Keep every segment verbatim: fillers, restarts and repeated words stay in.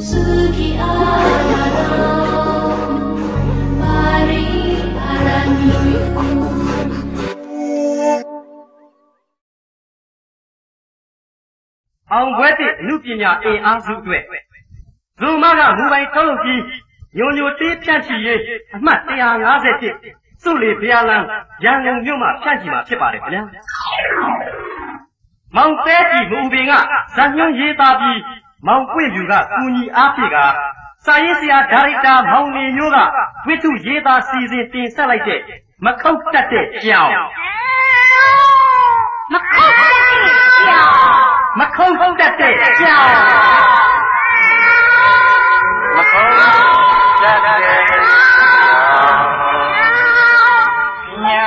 အောင်ခွဲတဲ့အမှုပညာအင်အားစုအတွက်ဇုံမကမူပိုင်ထုတ်လုပ်ပြီးညိုညိုတေးဖြန့်ချီရေးအမှတ်one fiftyစုလေဘုရားလမ်းရန်ကုန်မြို့မှာဖြန့်ချီမှာဖြစ်ပါတယ်ခင်ဗျာမောင်တဲကြီးမူပင်ကဇာညွှန်းရေးသားပြီးမောင်ပွင့်ပြူကကူညီအားဖြည့်ကစာရေးဆရာဒါရိုက်တာမောင်နေမျိုးကဝိထုရေးသားစီစဉ်တင်ဆက်လိုက်တဲ့မခုတ်တတ်တဲ့ကြောင်မခုတ်တတ်တဲ့ကြောင်မခုတ်တတ်တဲ့ကြောင်မခုတ်တတ်တဲ့ညာ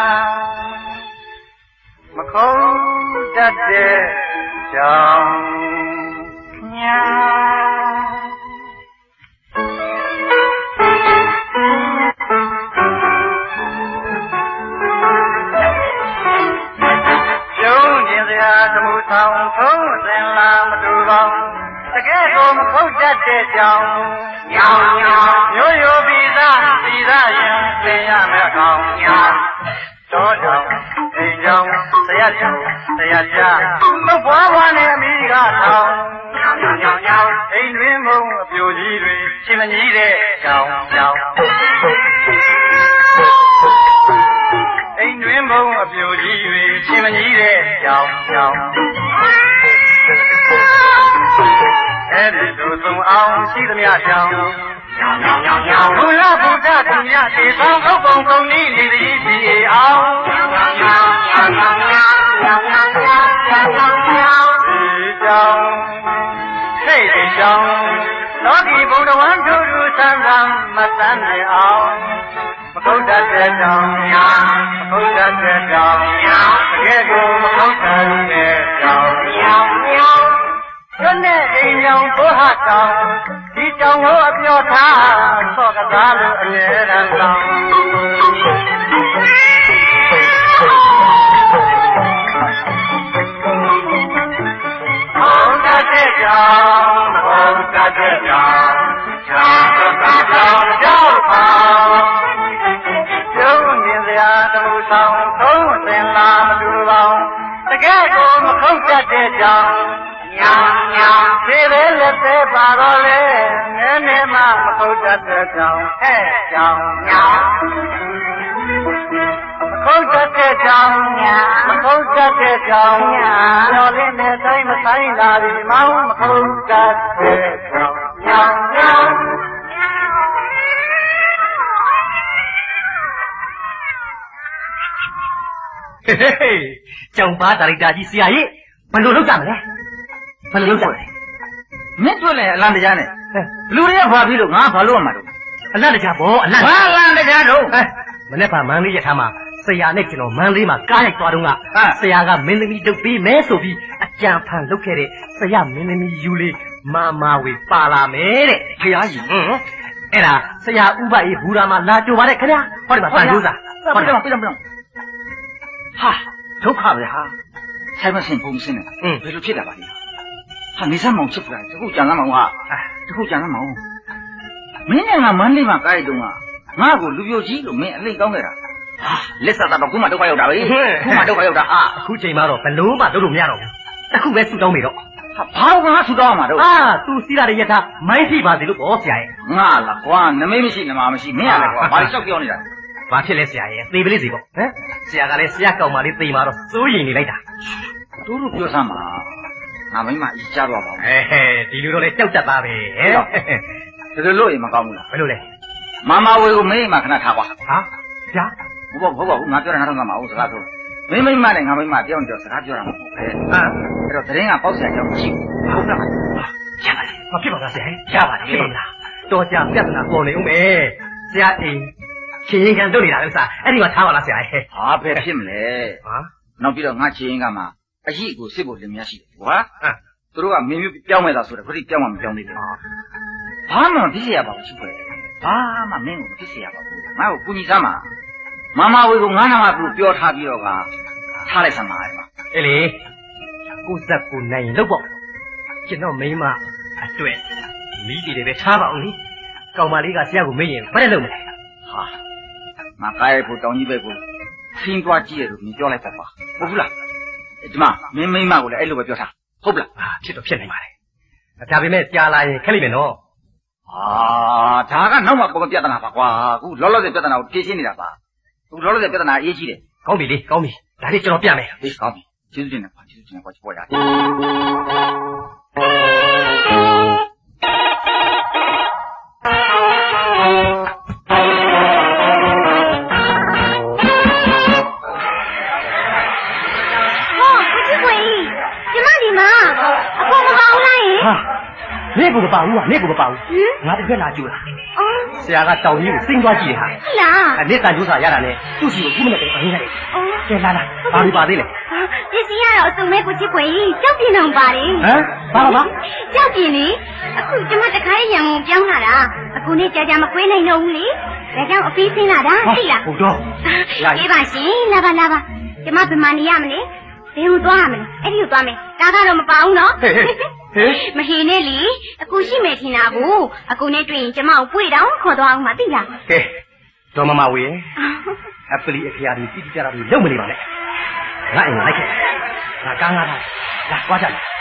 မခုတ်တတ်တဲ့ကြောင်ညာဆောင်သုံးစင်လာမတူပေါင်းတကယ်ကိုမခုတ်တတ်တဲ့ကြောင်ညောင်ညောင်ရိုးရိုးပြီးသားပြီးသားရင်သင်ရမယ်ကောင်းညောင်တော်ကြောင်အိမ်ကြောင်ဆရာကြောင်ဆရာကြားမဘွားဘွားနဲ့အမိကထောင်ညောင်ညောင်ညောင်ညောင်အိမ်တွင်မုံအပြိုကြီးတွေရှင်မကြီးတဲ့ကြောင်ကြောင်အိမ်တွင်ဘုံအပြိုကြီးတွေရှင်မကြီးတဲ့ကြောင်ကြောင်အဲ့ဒီလိုသုံးအောင်ရှိသမျှကြောင်ညောင်ညောင်ညောင်ညောင်ဘုရားဘုရားသူများတေဆောင်ဥပ္ပုံသုံးနည်းနေသည်ကြည်အောင်ညောင်ညောင်ညောင်ညောင်ညောင်ညောင်ညောင်ညောင်ညောင်ညောင်ညောင်ညောင်ဒီကြောင်စိတ်ဒီကြောင်လောကီဘုံတော်ဝန်တို့သူဆန်းဆန်းမဆန်းနိုင်အောင်မခုတ်တတ်တဲ့ကြောင်ညာမခုတ်တတ်တဲ့ကြောင်ညာတကယ်ကိုမခုတ်တတ်တဲ့ကြောင်ညာညာကျွန်းတဲ့အိမ်ကြောင်ဘုဟာတောင်ဒီကြောင်ကိုအပြောထားဆော့ကစားလို့အမြဲတမ်းဆောင်ခုတ်တတ်တဲ့ကြောင်ခုတ်တတ်တဲ့ကြောင်ချာကစားကြောင်ကြောက်ပါတမှုဆောင်သုံးစင်လာမတူပေါင်းတကယ်ကိုမခုတ်တတ်တဲ့ကြောင်ညောင်ညောင်သေးသေးလက်သေးပါတော့လေနည်းနည်းမှမခုတ်တတ်တဲ့ကြောင်ဟဲ့ကြောင်ညောင်မခုတ်တတ်တဲ့ကြောင်ညာမခုတ်တတ်တဲ့ကြောင်ညာတော်လေးနဲ့တိုင်းမဆိုင်လာပြီမောင်းမခုတ်တတ်တဲ့ကြောင်ညောင်ညောင်ဟေးဟေးကျောင်းသားဒါရိုက်တာကြီးဆရာကြီးဘယ်လိုလုပ်ကြမလဲဘယ်လိုလုပ်ကြမလဲမင်းတွေ့လဲအလံတရားနဲ့လူတွေကဘာဖြစ်လို့ငါဘာလို့ရမှာတော့အလံတရားဘောအလံဘာအလံတရားတော့မနေ့ကမန်းလေးရထားမှာဆရာနဲ့ကျွန်တော်မန်းလေးမှာကားရိုက်သွားတော့ကဆရာကမင်းသမီးလုပ်ပြီးမဲဆိုပြီးအကြံဖန်လုပ်ခဲ့တဲ့ဆရာမင်းသမီးယူလေးမာမာဝေပါလာမယ်တဲ့ဖရာကြီးဟင်းအဲ့ဒါဆရာဥပအေးဘူရာမှာလာကြိုပါတဲ့ခင်ဗျာဟောဒီမှာတန်ကျိုးစားဟောဒီမှာပြတော့ပြတော့ဟာဒုက္ခပဲဟာဆိုင်မစင်ပုံစင်နဲ့ဘယ်လိုဖြစ်တာပါလဲဟာနေစမ်းမောင်ဖြစ်လာတခုကြံလာမောင်ဟာတခုကြံလာမောင်မင်းနဲ့ငါမန်းလေးမှာကားရတုန်းကငါ့ကိုလူပြိုကြီးလို့မင်းအလိမ့်ကောင်းခဲ့တာဟာလက်ဆက်တော့ခုမှဒုက္ခရောက်တာပဲခုမှဒုက္ခရောက်တာဟာအခုချိန်မှာတော့ဘလို့မှလုပ်လို့မရတော့ဘူးတခုပဲဆူတောင်းနေတော့ဟာဘာလို့ငါဆူတောင်းရမှာတော့အာသူစီးလာတဲ့ရထားမိုင်းထိပါစေလို့ပေါ့ဆရာရဲ့ငါလားကွာနမိတ်မရှိနမမရှိမင်းရလေကွာဘာလို့ရှောက်ပြောနေတာဘာဖြစ်လဲဆရာရဲ့သေပလေးစီပေါ့ဟမ်ဆရာကလည်းဆရာကောင်မလေးသေမှာတော့စိုးရင်နေလိုက်တာတို့တို့ပြောစမ်းပါငါမိမအကြီးကြားတော့ပါဘူးဟဲ့ဒီလိုတော့လေကြောက်တတ်တာပဲဟဲ့ဒါလိုလို့ရင်မကောင်းဘူးလားဘယ်လိုလဲမမဝေကိုမင်းမခဏထားပါဟာဗျာဟုတ်ပါဘူးငါပြောတာနားထောင်ကြမှာဟုတ်စကားပြောမင်းမိမနဲ့ငါမိမတယောက်တယောက်စကားပြောတာမဟုတ်ဘူးအဲ့တော့သတင်းကပေါက်ဆရာကြောင့်ရှိဘူးဟုတ်ကဲ့ပါရပါတယ်မဖြစ်ပါလားဆရာရပါတယ်ဖြစ်ပါလားတော်ကြပြဿနာပေါ်နေဦးမယ်ဆရာအိမ်ချင်းရင်ကန်တို့နေတာလို့စားအဲ့ဒီမှာထားပါလားဆရာဟဲ့ဟာဘယ်ဖြစ်မလဲဟာနောက်ပြီးတော့ငါချင်းရင်ကမှအရှိကိုစစ်ဖို့လင်များရှိတယ်ကွာသူတို့ကမင်းမျိုးပြောင်းမဲ့တာဆိုတော့ခရီးပြောင်းမှမပြောင်းသေးဘူးဘာမှမဖြစ်ရပါဘူးချစ်ဖွယ်ဘာမှမင်းကိုမဖြစ်ရပါဘူးငါ့ကိုကူညီစမ်းပါမမဝေကိုငါးနာမပြုပြောထားပြီးတော့ကထားလိုက်စမ်းပါအဲ့မှာအေးလေကိုစက်ကိုနိုင်ရင်လုပ်ပေါ့ကျွန်တော်မိမအတွက်မိတီတွေပဲထားပါအောင်လေကောင်မလေးကဆရာကိုမေးရင်ဘာလဲလုပ်မလဲဟာငါကားရိုက်ဖို့တောင်းကြီးပဲကိုဆင်းသွားကြည့်ရလို့မြင်ပြောလိုက်ပါပါဟုတ်ဘူးလားဒီမှာမင်းမိမကိုလည်းအဲ့လိုပဲပြောထားဟုတ်လားဟာဖြစ်တော့ဖြစ်နေပါလေဒါပေမဲ့ကြာလာရင်ခက်လိမ့်မယ်နော်အာဒါကနောက်မှပေါ်ပြဿနာပါကွာအခုလောလောဆယ်ပြဿနာကိုဖြေရှင်းနေတာပါအခုလောလောဆယ်ပြဿနာအရေးကြီးတယ်ကောင်းပြီလေကောင်းပြီဒါလေးကျွန်တော်ပြမယ်ဟေးကောင်းပြီကျေးဇူးတင်တယ်ကွာကျေးဇူးတင်တယ်ကွာပေါ်ရတယ်နေကူမပါဘူးကနေကူမပါဘူးငါတစ်ခက်လာကြိုးလားအော်ဆရာကတောင်ကြီးကိုစိမ့်သွားကြည့်တယ်ဟာဟုတ်လားအနေတန်ကျိုးစာရတာနဲ့သူ့စီကိုခုမနဲ့တိုင်အောင်ရတယ်အော်ကဲလာလာဘာလို့ပါသေးလဲပစ္စည်းရတော့အစုံမဲ့ကိုချစ်ခွေကြောက်ပြင်းအောင်ပါတယ်ဟမ်ဘာလို့ပါကြောက်ပြင်းလေအခုကျမတခါရံကုန်ပြောင်းလာတာအခုနေ့ကြာကြာမခွေးနိုင်တော့ဘူးလေဒါကြောင့်အပီးဆင်းလာတာသိလားဟုတ်တော့အေးပါရှင်လာပါလာပါကျမဘယ်မှာနေရမလဲဘယ်ကိုသွားရမလဲအဲ့ဒီကိုသွားမယ်ကားကတော့မပါဘူးနော်ဟေးမဟင်းနဲ့လေအခုရှိမယ်ထင်တာကိုအခုနဲ့တွေ့ရင်ကျမကိုပွေတောင်းခေါ်သွားအောင်မသိလားကဲတော်မမဝေးအပလီအခရာဒီတိတိကျကျတွေလုံးမနေပါနဲ့ငါအိမ်လိုက်ခဲ့ငါကားငါထားလာသွားကြတယ်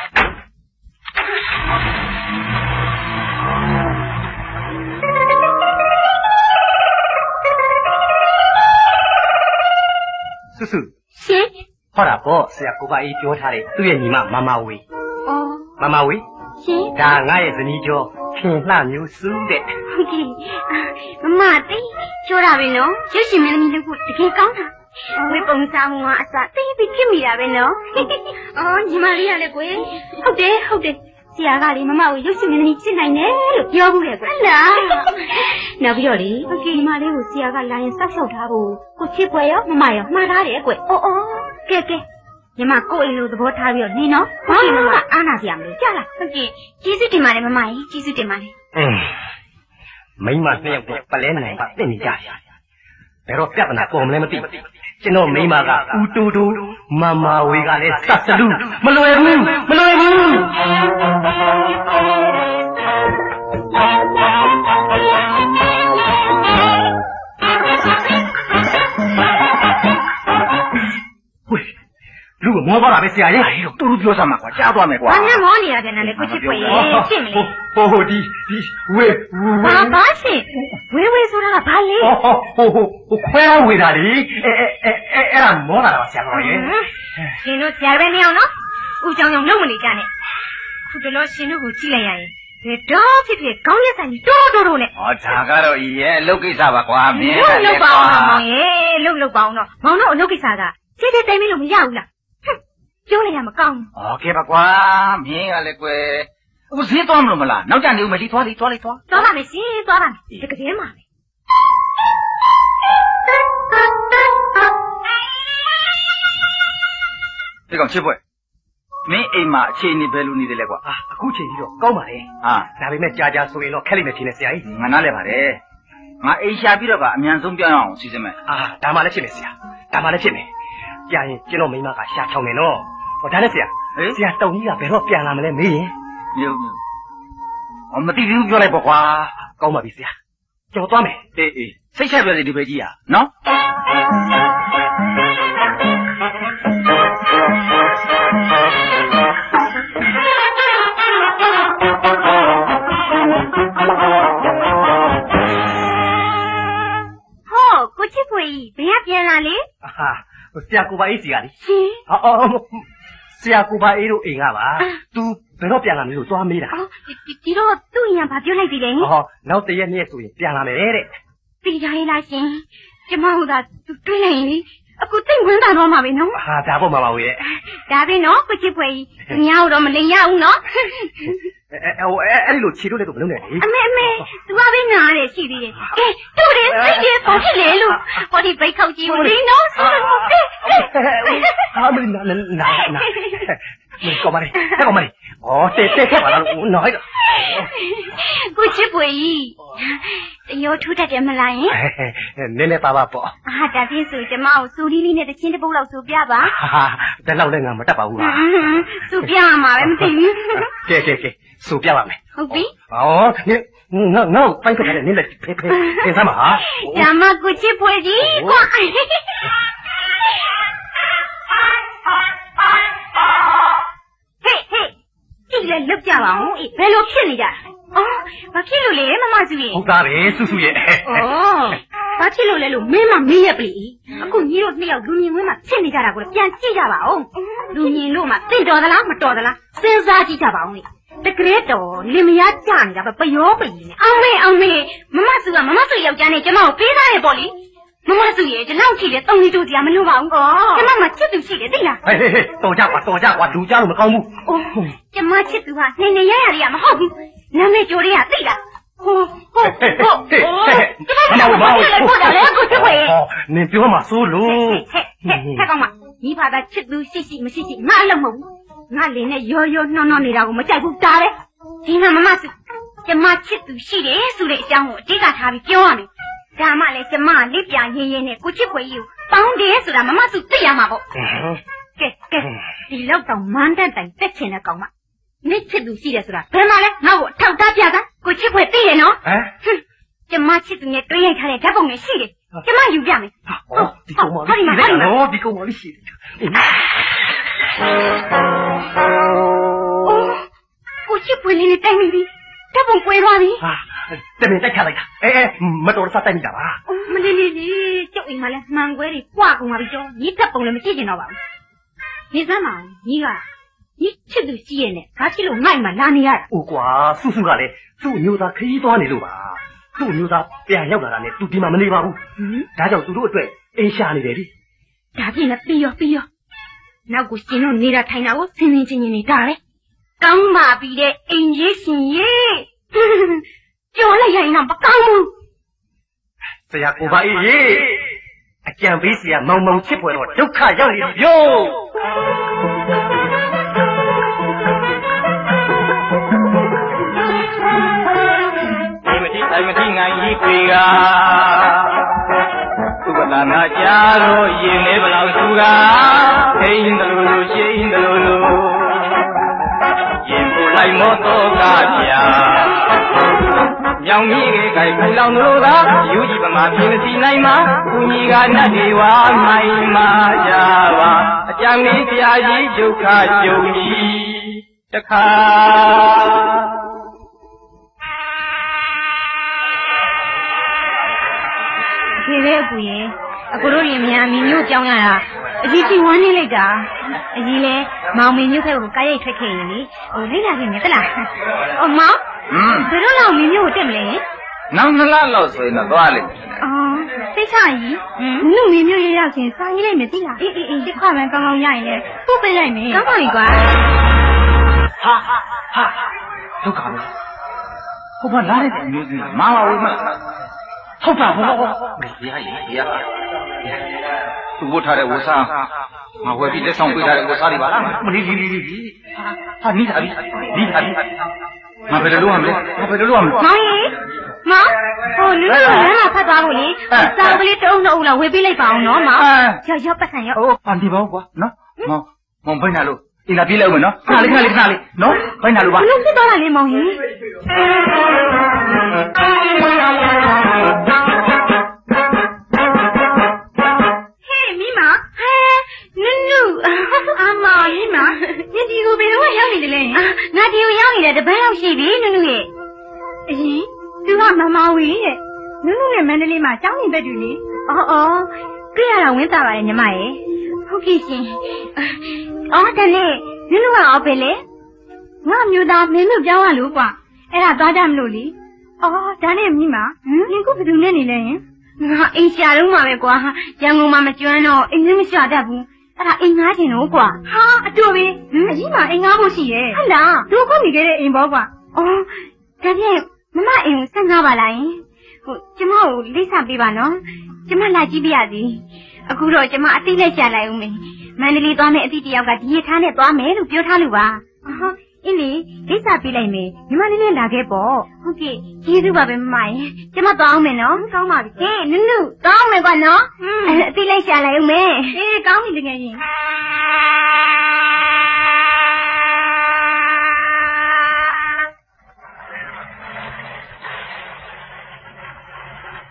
ဆုဆုရှင်ဟောတာပေါ့ဆရာကိုကအေးပြောထားတယ်သူ့ရဲ့ညီမမမဝေးအော်မမဝေးရှင်ဒါငါရဲ့ဇနီးကျော်ခင်လှမျိုးစုတဲ့ဟုတ်ကဲ့မမတိပြောတာပဲနော်ရွှေရှင်မင်းသမီးတို့ကတကယ်ကောင်းတာဝေပုံစားမှုကအစတိတ်ပြီးဖြစ်မိတာပဲနော်အော်ညီမလေးကလည်းကိုဟုတ်တယ်ဟုတ်တယ်ဆရာကလေမမကိုရွှေရှင်မင်းသမီးချစ်နိုင်တယ်လို့ပြောဘူးလေကွဟုတ်လားနောက်ပြီးတော့လေဟုတ်ကဲ့ညီမလေးကိုဆရာကလာရင်စောက်ရှောက်ထားဖို့ကိုချစ်ပွဲရောမမရောမှားထားတယ်ကွအော်အော်ကဲကဲညီမကိုအိမ်လိုသဘောထားပြီးတော့နေနော်ဘာလို့မမအားနာစရာမလိုကြားလားဟုတ်ကဲ့ကျေးဇူးတင်ပါတယ်မမကြီးကျေးဇူးတင်ပါတယ်အင်းမိမနှစ်ယောက်တော့ပလဲနိုင်ပါသိနေကြတယ်ဘယ်တော့ပြဿနာပေါ်မလဲမသိကျွန်တော်မိမကဦးတူတူမမဝေကလည်းစတ်စလူမလွယ်ဘူးမလွယ်ဘူးဝေးလူကမောသွားတာပဲဆရာရဲ့တူတူပြောစမ်းမှာကွာကြားသွားမယ်ကွာဘာနဲ့မောနေရတယ်နဲ့ကိုချစ်ပွေရဲ့ရှင်းမလဲဟိုဟိုဒီဒီဝေးဘာဘာရှင်းဝေးဝေးဆိုတာကဘာလဲဟိုဟိုဟိုခွဲဝေးတာလေအဲအဲအဲအဲ့ဒါမောတာပါဆရာတော်ရဲ့ရှင်တို့ဆရာပဲနေအောင်နော်ဦးကြောင်ကြောင်လုံးမနေကြနဲ့ခုတလို့ရှင်တို့ကိုကြည့်လိုက်ရရင်ဘယ်တော့ဖြစ်ဖြစ်ကောင်းရက်ဆိုင်ကြီးတော်တော်တော်နဲ့ဟောဒါကတော့ဤရဲ့အလုပ်ကိစ္စပါကွာမင်းကလည်းပါအောင်မောင်ရဲ့လှုပ်လှုပ်ပါအောင်တော့မောင်တို့အလုပ်ကိစ္စကခြေခြေတိုင်မလို့မရဘူးလားပြောလိုက်ရမကောင်းဘူး။โอเคပါကွာမင်းကလည်းကွယ်အခုဈေးသွားမလို့မလားနောက်ကျနေဦးမယ်ဒီသွားလေသွားလေသွားသွားပါမယ်ရှင်သွားပါမယ်ဒီကလေးမှာပဲဒီကောင်ချစ်ပွဲမင်းအိမ်မှာအခြေအနေဘယ်လိုနေတယ်လဲကွာအာအခုချိန်ကြီးတော့ကောင်းပါလေဟာဒါပေမဲ့ကြာကြာဆိုရင်တော့ခက်လိမ့်မယ်ထင်တယ်ဆရာကြီးငါနားလဲပါတယ်ငါအိမ်ရှာပြီးတော့ကအမြန်ဆုံးပြောင်းအောင်စီစဉ်မယ်အာဒါမှလည်းဖြစ်မယ်ဆရာဒါမှလည်းဖြစ်မယ်ကြာရင်ကျွန်တော်မိမကရှာချောင်းနေတော့ဟောဒါနဲ့ဆရာဆရာတုံကြီးကဘယ်တော့ပြန်လာမလဲမေးရင်မျိုးမျိုးဟောမသိဘူးပြောလိုက်ပေါ့ကွာကောင်းပါပြီဆရာကျွန်တော်သွားမယ်အေးအေးစိတ်ချပြောစီဒီပဲကြီးอ่ะနော်ဟောကိုချစ်ဖွေဘယ်ကပြန်လာလဲဟာဆရာကိုပါအေးစီကလေရှင်အော်အော်ဆရာကိုပါအေးတို့အိမ်ကပါ तू ဘယ်တော့ပြန်လာမလဲလို့သွားမေးတာအော်ဒီတော့သူ့အိမ်ကဘာပြောလိုက်ပြီလဲဟောနောက်တရက်နေ့ဆိုရင်ပြန်လာမယ်တဲ့ပြီးကြရဲ့လားရှင်ကျမတို့ကသူတွေးလိုက်ရင်လေအခုသိဝင်တာတော့မှာပဲနော်ဟာဒါပေါ့မှာပါဝေးရဲ့ဒါပဲနော်ကိုချစ်ဖွေကြီးညောတော့မလိန်ရဘူးနော်အဲဟိုအဲအဲ့ဒီလိုခြေတို့လည်းတော့မလုံးနဲ့လေအမေအမေ तू ကပဲနားတယ်ရှိသေးတယ်ကဲတို့တယ်သိတယ်ပေါ့ဖြစ်လေလို့ဟောဒီဘိတ်ခောက်ကြီးကိုလေနော်ဆိုတော့ကဲဟာမင်းနာနာနာမင်းကောမလေးဟဲ့ကောမလေးအော်တဲတဲခဲ့ပါလားနော်ဟဲ့ကိုချစ်ပွေကြီးတရောထူးတတ်တယ်မလားယင်နည်းနည်းပါပါပေါ့အာဒါဖြင့်ဆိုကျမကိုစူလီလီနဲ့တချင်းတစ်ပုတ်လောက်စူပြပါဟာဒါလောက်လည်းငါမတတ်ပါဘူးလားစူပြမှာပဲမသိဘူးကဲကဲကဲ数标完没？ 好比。 哦，你我我翻开来，你来陪陪陪什么哈？ 咱们过去陪你qua。嘿嘿，这个六家王，别老骗你家。哦，我去了嘞，妈妈说。 好大嘞，叔叔爷。 哦。ဘာဖြစ်လို့လဲလို့မင်းမမေးရပြီအခုညီတို့နှစ်ယောက်လူမြင်ဝင်းမှာဖြစ်နေကြတာကိုပြန်ကြည့်ကြပါဦးလူမြင်လို့မှတင့်တော်သလားမတော်သလားစဉ်းစားကြည့်ကြပါဦးလေတကယ်တော်လင်မယားကြနေတာပဲပယောပလီနဲ့အောင်မေအောင်မေမမစုကမမစုယောက်ျားနဲ့ကျမကိုပေးသားရဲ့ပေါ့လေမမစုရဲ့ဒီလောက်ထိလေတုံးလေးတို့တရားမလို့ပါဘူးကျမမှချစ်သူရှိတယ်သိလားဟေးဟေးဟေးတော်ကြကွာတော်ကြကွာလူကြလို့မကောင်းဘူးအိုးကျမချစ်သူဟာနေနေရရရမဟုတ်ဘူးနာမည်ကျော်တွေကသိလားဟိုဟိုဟိုဟိုကျမဘာလို့လဲပို့တယ်လဲကိုချစ်ခွေနင်ပြောမှာစိုးလို့ဟဲ့ဟဲ့ဟဲ့ကောင်မညီဖာသားချစ်သူရှိရှိမရှိရှိငါအလုံးမဟုတ်ဘူးငါလင်းနဲ့ရောရောနှောနှောနေတာကိုမကြိုက်ဘူးဒါပဲဒီမှာမမစုကျမချစ်သူရှိတယ်ဆိုတဲ့အကြောင်းကိုအတိတ်ကထားပြီးပြောရမယ်ဒါမှလည်းကျမလိပ်ပြရင်းရင်းနဲ့ကိုချစ်ခွေကြီးကိုပေါင်းတယ်ဆိုတာမမစုသိရမှာပေါ့ကဲကဲဒီလောက်တော့မန်းတက်တိုင်တက်ချင်တဲ့ကောင်မ你吃东西的是吧？干嘛嘞？那我偷大表的，我吃会对的喏。哎，哼，这妈吃东西对人家来，这帮人洗的，这妈有样没？ 哦，你跟我，你跟我，你跟我的洗的。 哦，我吃会里的带米的，这帮鬼话的。 啊，这边再看来看，哎哎，没多少带米的吧？ 哦，没哩哩哩，就因嘛嘞，蛮鬼的，挂工嘛比较，你这帮人没记见到吧？你干嘛？你个？你吃东西呢？他去了外嘛哪里啊？ 我瓜叔叔个嘞，做牛杂可以多你路吧？做牛杂别要个啦呢，都地嘛没你吧？嗯，大家做多对，哎下你来的。 大边那必要必要，那个心中你来睇那我真真正正的大嘞，刚嘛比的恩也心耶，叫来呀那不刚么？ 这呀古巴耶，讲比是呀蒙蒙吃不了，就看样里哟。 တိုင်းမတိငိုင်းကြီးတွေကသူကသာနာကြတော့ရင်လေးဘလောက်သူကဟိန်းတယ်လို့ရှိန်းတယ်လို့ရင်ပူလိုက်မောတော့ကပြမြောင်ကြီးကခိုင်ခိုင်လောင်လို့သာယူကြည့်ပမာပြင်းစီနိုင်မှာသူကြီးကနတ်တွေဝါမိုင်းမာကြပါအကြံလေးပြာကြီးဒုက္ခကြုံကြီးတခါဒီလေအကူရင်အကူတို့ရင်မြန်မင်းမျိုးကြောင်းရတာအကြီးကြီးဝမ်းနေလိုက်တာအကြီးလဲမောင်မင်းမျိုးဖက်ကိုကားရိုက်ထွက်ခဲ့ရင်လေဟိုလိုက်လာခင်နဲ့တလားအော်မောင်อืมဘယ်တော့လောက်မင်းမျိုးကိုတက်မလဲနောက်နှစ်လလောက်ဆိုရင်တော့သွားလိမ့်မယ်အော်စိတ်ချကြီးနုမင်းမျိုးရရောက်ချင်းစားရေးလိုက်မယ်သိလားအေးအေးအေးဒီခွာမှန်ကောင်းကောင်းရရင်လေပို့ပေးလိုက်မယ်ကောင်းပါပြီကွာဟာဟာဒုက္ခပဲဟိုဘာလာတဲ့မျိုးစီမာမဝေးမဟုတ်ပါဘောဘုရားကြီးဘုရားသူဝတ်ထားတဲ့ဝတ်စားငါဝယ်ပြီးလက်ဆောင်ပေးထားတဲ့ဝတ်စားတွေပါလားမလီလီလီလီဟာနီးတာပြီနီးတာပြီငါဘယ်လိုလုပ်ရမလဲငါဘယ်လိုလုပ်ရမလဲမောင်ကြီးမောင်ဟိုလူလူလမ်းမှာဖတ်သွားဖို့လေစာကလေးတုံးတော့ဦးလားဝယ်ပေးလိုက်ပါအောင်နော်မောင်ရောက်ရောက်ပတ်စံရောက်ဟုတ်ပါဒီပါကွာနော်မောင်မောင်ဘိုင်းနာလို့အင်းလာပြေးလိုက်ဦးမယ်နော်ခဏလေးခဏလေးခဏလေးနော်ဘိုင်းနာလို့ပါဘလို့ဖြစ်သွားတာလေမောင်ကြီးငါဒီကိုရောက်နေတယ်တပန်းရောက်ရှိပြီနုနုရဲ့အရင်သူကမမဝေးတဲ့နုနုနဲ့မန္တလေးမှာကျောင်းနေဘက်တူလေအော်အော်တွေ့ရတာဝင်းတာပါလေညီမရဲ့ဟုတ်ကဲ့ရှင်အော်တနေ့နုနုကအော်ပဲလေငါမျိုးသားမင်းတို့ပြောင်းရလို့ကွာအဲ့ဒါသွားကြမလို့လေအော်ဒါနဲ့မိမနင်ကဘယ်သူနဲ့နေလဲဟင်ငါအိမ်ရှာတော့မှာပဲကွာရန်ကုန်မှာမကျွမ်းတော့အိမ်လည်းမရှာတတ်ဘူးအဲ့ဒါအိမ်ငားချင်တော့ကွာဟာအတူပဲအကြီးမှာအိမ်ငားဖို့ရှိရဲ့ဟုတ်လားတို့ခုနေခဲ့တဲ့အိမ်ပေါ့ကွာအော်ဒါဖြင့်မမအိမ်ကိုဆက်ငားပါလားယင်ဟိုကျမကိုလိပ်စာပေးပါနော်ကျမလာကြည့်ပြရစီအခုတော့ကျမအတိတ်လက်ရှာလိုက်ဦးမယ်မန္တလေးသွားမယ်အတိတ်တယောက်ကဒီရထားနဲ့သွားမယ်လို့ပြောထားလို့ပါဟာအင်းလေလိပ်စာပေးလိုက်မယ်ညီမလေးနဲ့လာခဲ့ပေါ့ဟုတ်ကဲ့ကျေးဇူးပါပဲမမယင်ကျမသွားအောင်မယ်နော်ကောင်းပါပြီဟေးနုနုသွားအောင်မယ်ကွာနော်အဲ့အတိတ်လက်ရှာလိုက်ဦးမယ်အေးကောင်းပြီတကယ်ရင်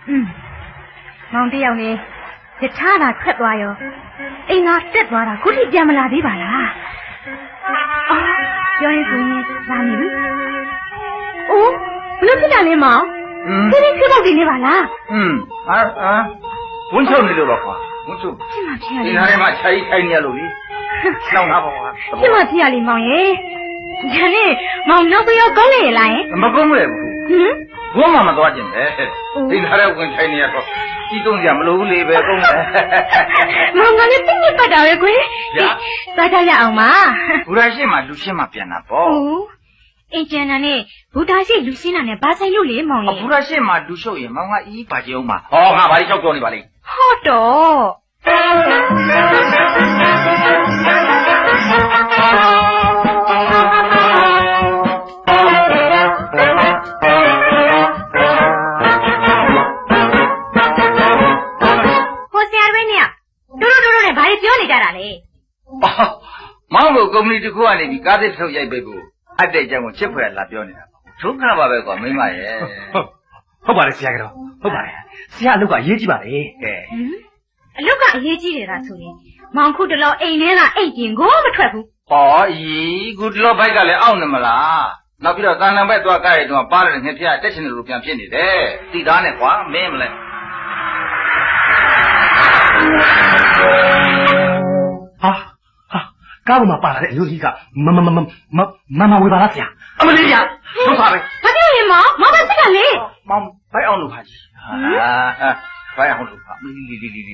อืมမောင်တယောက်နေယထာတာထွက်သွားရောအိမ်သာတက်သွားတာခုထိပြန်မလာသေးပါလားအော်ပြောရင်ဆိုရင်လာနေပြီအိုးဘလို့ဖြစ်တာလဲမောင်ဒီနေ့ဖြစ်တော့ဒီနေပါလားอืมအာအာဝန်းချုံနေလို့တော့ကွာဝန်းချုံဖြစ်မှာဖြစ်ရလေဒီနားထဲမှာခြာကြီးထိုင်နေရလို့လေနောက်သားပါကွာဖြစ်မှာဖြစ်ရလေမောင်ရေဒီနေ့မောင်နောက်ပြောကောင်းလေလားယင်မကောင်းလေဘူးဟင်ဘုံမှမသွားခြင်းပဲဒီနားထဲဝင်ထိုင်နေရတော့ဒီတုံးကြမလို့ဘူးလေပဲကောင်းတယ်မောင်ကလည်းပြင်းပြပတ်တာပဲကွယ်စားကြရအောင်ပါဘုရားရှိမှလူရှင်းမှပြန်တာပေါ့ဟုတ်အင်ဂျင်နာနဲ့ဘုရားရှိလူရှင်းတာနဲ့ဘာဆိုင်လို့လေမောင်ရေဘုရားရှိမှလူရှုပ်ရင်မောင်ကအီးပါကြအောင်ပါဟောငါဘာလို့ချောက်ပြောနေပါလိမ့်ဟုတ်တော့ပြောနေကြတာလေမောင်တို့ကုမ္ပဏီတစ်ခုကနေဒီကားသစ်ထုတ်ရိုက်ပေးဖို့အပ်တဲ့အကြောင်းကိုချစ်ဖွယ်လာပြောနေတာဒုက္ခပါပဲကွာမိမရဲ့ဟုတ်ပါတယ်ဆရာကတော့ဟုတ်ပါတယ်ဆရာအလုပ်ကအရေးကြီးပါလေကဲအလုပ်ကအရေးကြီးတယ်လားဆိုရင်မောင်ခုတလောအိမ်ထဲကအိတ်ကျင်ကိုမထွက်ဘူးဟောဤခုတလောဘိုက်ကလည်းအောင့်နေမလားနောက်ပြီးတော့တန်တန်ဘက်သွားကြရတော့ပါးတဲ့ငှက်ဖျားတက်ချင်တယ်လို့ပြန်ဖြစ်နေတယ်တိသားနဲ့ကွာမင်းမလဲဟာဟာကားပေါ်မှာပါလာတဲ့အမျိုးကြီးကမမမမမမမဝေပါလားဆရာအမလေးရဟုတ်ပါပဲဘာဖြစ်လဲမောင်မောင်ဘာဖြစ်တာလဲမောင်ဘိုက်အောင်လို့ပါကြီးဟာဘိုက်အောင်လို့ပါလီလီလီလီလီ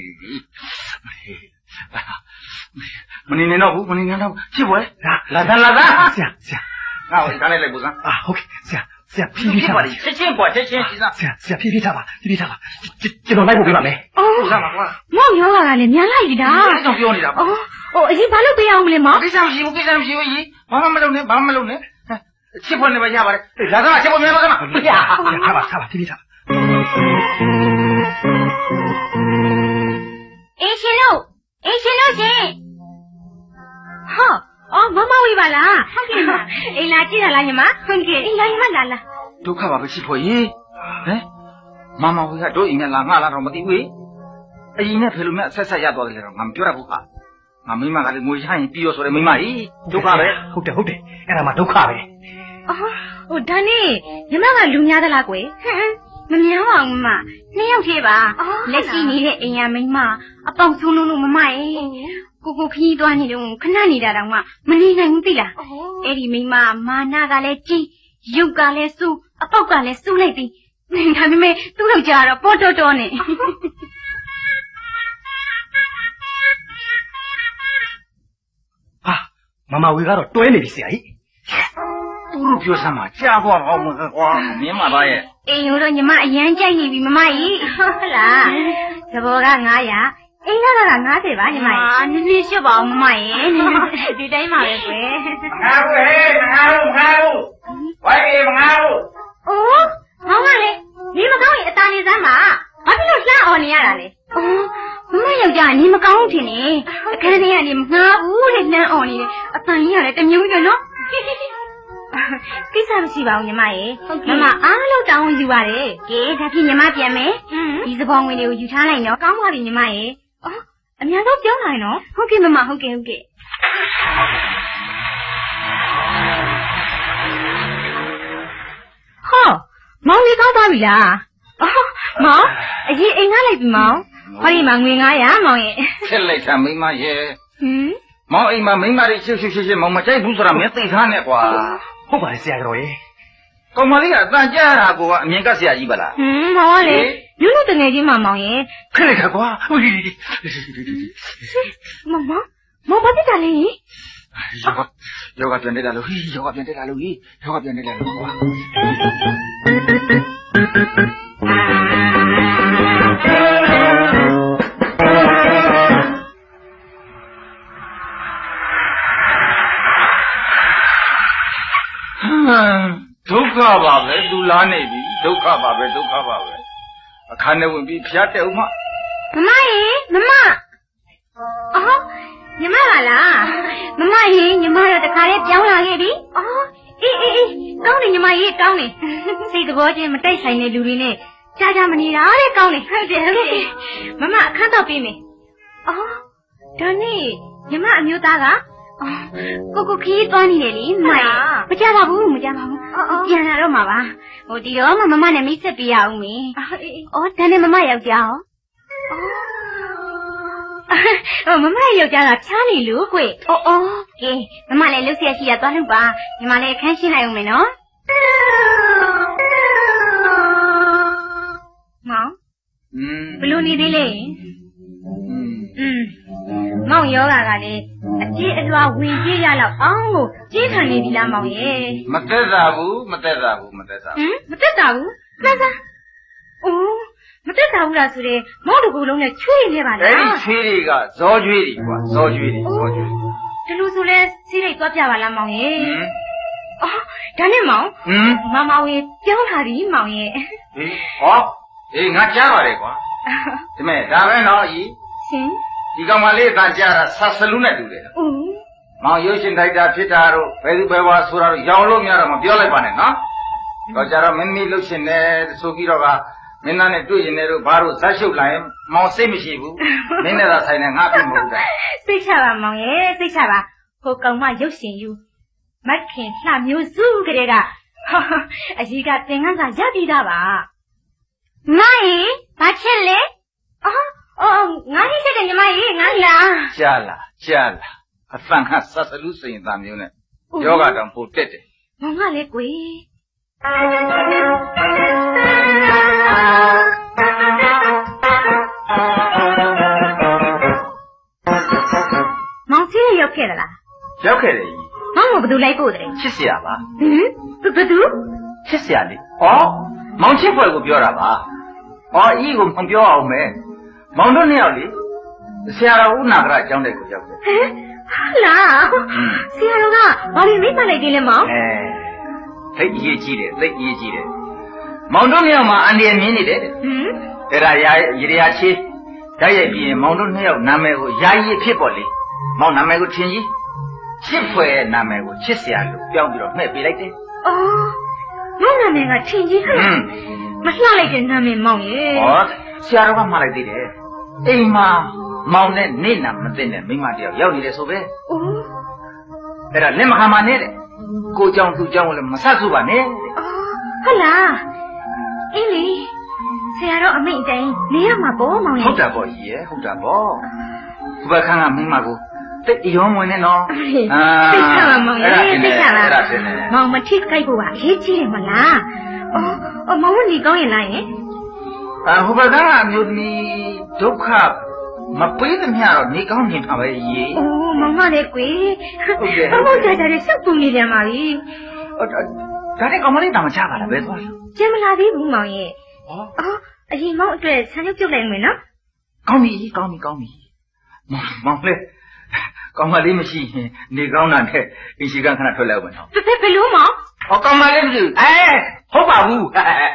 မနေနေတော့ဘူးမနေနေတော့ချစ်ပွဲလာလာလာလာဆရာဆရာငါ့ကိုခန်းလိုက်လိုက်ဘူးစမ်းအာဟုတ်ကဲ့ဆရာဆရာဖြည်းဖြည်းထားပါချက်ချင်းကွာချက်ချင်းစီးစမ်းဆရာဆရာဖြည်းဖြည်းထားပါဖြည်းဖြည်းထားပါကျွန်တော်လိုက်ဖို့ပြပါမယ်အော်စမ်းပါကွာမောင်ရောလာကလည်းမြန်လိုက်တာအဲ့ဒါပြောနေတာအော်ဟိုအရင်ဘာလို့ပေးအောင်မလဲမောင်ကိစ္စမရှိဘူးကိစ္စမရှိဘူးကြီးဘာမှမလုပ်နဲ့ဘာမှမလုပ်နဲ့ချစ်ဖွယ်နေပါရပါတယ်လာစမ်းချစ်ဖွယ်မြန်ပါစမ်းထားပါထားပါဖြည်းဖြည်းထားပါအေးရှင်တို့အေးရှင်တို့ရှင်ဟာအော်မမဝေးပါလားဟုတ်ကဲ့ပါအိမ်လာကြည့်တာလားညီမဟုတ်ကဲ့အိမ်လာညီမလာလားဒုက္ခပါပဲချစ်ဖွယ်ကြီးဟမ်မမဝေးကတို့အိမ်နဲ့လာငါလာတော့မသိဘူးအရင်နဲ့ဖေလို့မြတ်ဆက်ဆက်ရသွားတယ်တော့ငါမပြောရဘူးဟာငါမိမကလည်းငွေချရင်ပြီးရောဆိုတယ်မိမကြီးဒုက္ခပဲဟုတ်တယ်ဟုတ်တယ်အဲ့ဒါမှဒုက္ခပဲအော်ဟိုဒါနဲ့ညီမကလူများသလားကွယ်ဟမ်မများပါဘူးမမနှစ်ယောက်သေးပါလက်ရှိနေတဲ့အိမ်ရမိမအပေါက်ဆုံးလုံးလို့မမရဲ့ကိုကိုခီးသွားနေတော့ခဏနေတာတောင်မှမနေနိုင်ဘူးသိလားအဲ့ဒီမိမမာနကလည်းကြီးရုပ်ကလည်းစူးအပေါက်ကလည်းစူးလိုက်ပြီးဒါပေမဲ့သူ့ယောက်ျားတော့ပေါ်တော်တော်နဲ့ဟာမမဝေကတော့တွဲနေပြီဆရာကြီးသူတို့ပြောစမ်းမှာကြားသွားအောင်မကွာမင်းမသားရဲ့အိမ်ရိုးတော့ညီမအရန်ကြိုက်နေပြီမမကြီးဟုတ်လားသဘောကငါးရာအိမ်ကတော့ငါးဆယ်ပါညီမကြီးအာနည်းနည်းရှုပ်ပါအောင်မမရဲ့ဒီတိုင်းပါပဲကွယ်ငါ့ကိုဟဲ့ငါ့ကိုငါ့ကိုဝိုင်းအေးငါ့ကိုအိုးမောင်ကလေနေမကောင်းရင်အตาနေစမ်းပါဘာဖြစ်လို့လှမ်းအောင်နေရတာလဲအော်မမယောက်ျားနေမကောင်းထင်နေအခန်းထဲကနေမငားဘူးလေလှမ်းအောင်နေတယ်အတန်ကြီးကလည်းတမျိုးမျိုးနော်ကိစ္စမရှိပါဘူးညီမရေမမအားလုံးတောင်းယူပါတယ်ကဲဒါဖြင့်ညီမပြန်မယ်ဒီစပေါင်းဝင်တွေကိုယူထားလိုက်နော်ကောင်းပါပြီညီမရေအော်အများဆုံးပြောနိုင်နော်ဟုတ်ကဲ့မမဟုတ်ကဲ့ဟုတ်ကဲ့ဟောမောင်ကြီးကောင်းသွားပြီလားအော်မောင်အရင်အိမ်ကားလိုက်ပြီမောင်ဟောဒီမှာငွေငါးရာမောင်ရဲ့ဆက်လိုက်တာမိမရဲ့ဟင်မောင်အိမ်မှာမိမတွေရှုပ်ရှုပ်ရှုပ်ရှုပ်မောင်မကြိုက်ဘူးဆိုတာမင်းသိထားနဲ့ကွာဟုတ်ပါတယ်ဆရာတော်ရေကောင်မလေးကအတန်ကြားတာကအမြင်ကဆရာကြီးပါလားဟင်းမောင်ကလေလူလူတငယ်ချင်းမမောင်ရဲ့ခက်လိုက်တာကွာမမမောင်ဘာဖြစ်တာလဲယောဂယောဂပြန်နေတာလို့ဟိယောဂပြန်နေတာလို့ဟိယောဂပြန်နေတာလို့ကွာဒုက္ခပါပဲသူလာနေပြီဒုက္ခပါပဲဒုက္ခပါပဲအခါနဲ့ဝင်ပြီးဖျားတဲ့ဥမမမရေမမအော်ညီမပါလားမမရေညီမတော့တခါလေးပြောင်းလာခဲ့ပြီအော်အေးအေးအေးကောင်းတယ်ညီမရေကောင်းတယ်စိတ်သဘောချင်းမတိုက်ဆိုင်တဲ့လူတွေနဲ့ကြာကြာမနေတာတဲ့ကောင်းလေဟုတ်တယ်ဟုတ်တယ်မမအခန်းတော့ပြီးမယ်အော်ဒါနဲ့ညီမအမျိုးသားကအော်ကိုကိုခီးသွားနေတယ်လေမိုင်မကြပါဘူးမကြပါဘူးပြန်လာတော့မှာပါဟိုဒီတော့မမနဲ့မိတ်ဆက်ပြရအောင်မေအော်ဒါနဲ့မမယောက်ျားရောအော်မမယောက်ျားကဖြားနေလို့ကွအော်အော်ကဲမမလည်းလှုပ်ရှားရှိရသွားလို့ပါညီမလည်းအခန်းရှင်းလိုက်အောင်မယ်နော်မောင်อืมဘလို့နေသေးလဲอืมอืมမောင်ယောဂါကလည်းအကြီးအလွာဝင်ပြေးရလောက်အောင်ကိုကြီးခံနေပြီလားမောင်ရဲ့မသက်သာဘူးမသက်သာဘူးမသက်သာဟမ်မသက်သာဘူးမှန်စားအိုးမသက်သာဘူးလားဆိုတဲ့မောင်တကူလုံးနဲ့ချွေးနေပါလားအဲ့ဒီချွေးတွေကဇောချွေးတွေကွာဇောချွေးတွေဇောချွေးဒီလိုဆိုလဲစီးလိုက်သွားပြပါလားမောင်ရဲ့အော်ဒါနဲ့မောင်ဟမ်မမောင်ရဲ့ပြောင်းလာပြီမောင်ရဲ့ဟေးဟောအေးငါကြားပါတယ်ကွာဒီမဲ့ဒါပဲနော်အကြီးရှင်ဒီကောင်မလေးကကြားတာဆဆလူနဲ့တူတယ်อืมမောင်ရုပ်ရှင်ထိုက်တာဖြစ်တာတို့ဘယ်သူဘယ်ဝါဆိုတာတို့ရောင်လို့များတော့မပြောလိုက်ပါနဲ့နော်တော့ကြတော့မင်းမီလှုပ်ရှင်တယ်ဆိုပြီးတော့ကမင်းသားနဲ့တွေ့ရင်လည်းတို့ဘာလို့ဇက်ရှုပ်လာရင်မောင်စိတ်မရှိဘူးမင်းနဲ့သာဆိုင်နေငါပြင်မဟုတ်တာစိတ်ချပါမောင်ရဲ့စိတ်ချပါကိုကောင်မရုပ်ရှင်ယူမက်ခင်လှမျိုးစုကလေးကအကြီးကသင်္ကန်းစာရပြီးသားပါငါရေဘာချက်လဲအော်အော်ငါကြီးချက်တယ်ညီမရေငါလားကြားလားကြားလားအဖန်ကဆဆလူစိန်သားမျိုးနဲ့ယောဂတောင်ပိုတက်တယ်မောင်ကလည်းကွယ်မောင်စီးရောက်ခဲ့လားရောက်ခဲ့တယ်ကြီးမောင်ကဘယ်သူလိုက်ပို့တယ်ချစ်စရာပါဟင်ဘယ်သူချစ်စရာလေဩမောင်ချစ်ဖွဲ့ကိုပြောတာပါဩအီးကိုမပြောအောင်မယ်မောင်တို့နှစ်ယောက်လေဆရာတော်ဦးနာဂရအကြောင်းတဲ့ကိုရောက်တယ်ဟင်ဟာလားဆရာတော်ကဘာလို့မိမလိုက်တယ်လဲမောင်အဲသိအရေးကြီးတယ်သိအရေးကြီးတယ်မောင်တို့နှစ်ယောက်မှာအန္တရာယ်မြင်နေတယ်ဟင်အဲ့ဒါရာရေရာချေးဓာတ်ရိုက်ပြီးရင်မောင်တို့နှစ်ယောက်နာမည်ကိုယာယီဖြစ်ပေါ်လေမောင်နာမည်ကိုထင်ကြီးချစ်ဖွယ်နာမည်ကိုချစ်စရာလို့ပြောင်းပြီးတော့မှဲ့ပေးလိုက်တယ်အော်မောင်နာမည်ကထင်ကြီးဟမ်မလှလိုက်တဲ့နာမည်မောင်ရဲ့ဟောဆရာတော်ကမှားလိုက်သေးတယ်အိမ်မှာမောင်နဲ့နေနာမသိတဲ့မိမတယောက်ရောက်နေတယ်ဆိုပဲအိုးအဲ့ဒါလက်မခံပါနဲ့တဲ့ကိုကြောင်သူကြောင်လည်းမဆက်စုပါနဲ့တဲ့ဟုတ်လားအင်းလေဆရာတော်အမိန့်အတိုင်းနေရမှာပေါ့မောင်ရဲ့ဟုတ်တာပေါ့ကြီးရဲ့ဟုတ်တာပေါ့ဘယ်ခန်းကမိမကိုတိတ်ရောမဝင်နဲ့နော်အာသိချပါမောင်ရဲ့သိချပါမောင်မထိခိုက်ဖို့ပါအရေးကြီးတယ်မလားအော်အော်မောင်ဝင်ဒီကောင်းရင်လားယင်အာဟိုဘက်ကအမျိုးသမီးဒုက္ခမပေးသမျှတော့နေကောင်းနေတာပဲကြီးအိုးမောင်မလည်းကွယ်ဟုတ်ကဲ့မောင်ကြကြတဲ့ရှုပ်ပူနေတယ်မာကြီးအော်ဒါနဲ့ကောင်မလေးတောင်မချပါလားပဲသွားကျင်းမလာသေးဘူးမောင်ရဲ့ဟောအော်အရင်မောင်အတွက်ဆန်းရုပ်ပြုတ်လိုက်မယ်နော်ကောင်းပြီကောင်းပြီကောင်းပြီမောင်မောင်လေးကောင်မလေးမရှိရင်နေကောင်းတာနဲ့အင်ရှိကခဏထွက်လိုက်အောင်နော်ဘယ်လိုမောင်ဟောကောင်မလေးမရှိအဲဟုတ်ပါဘူး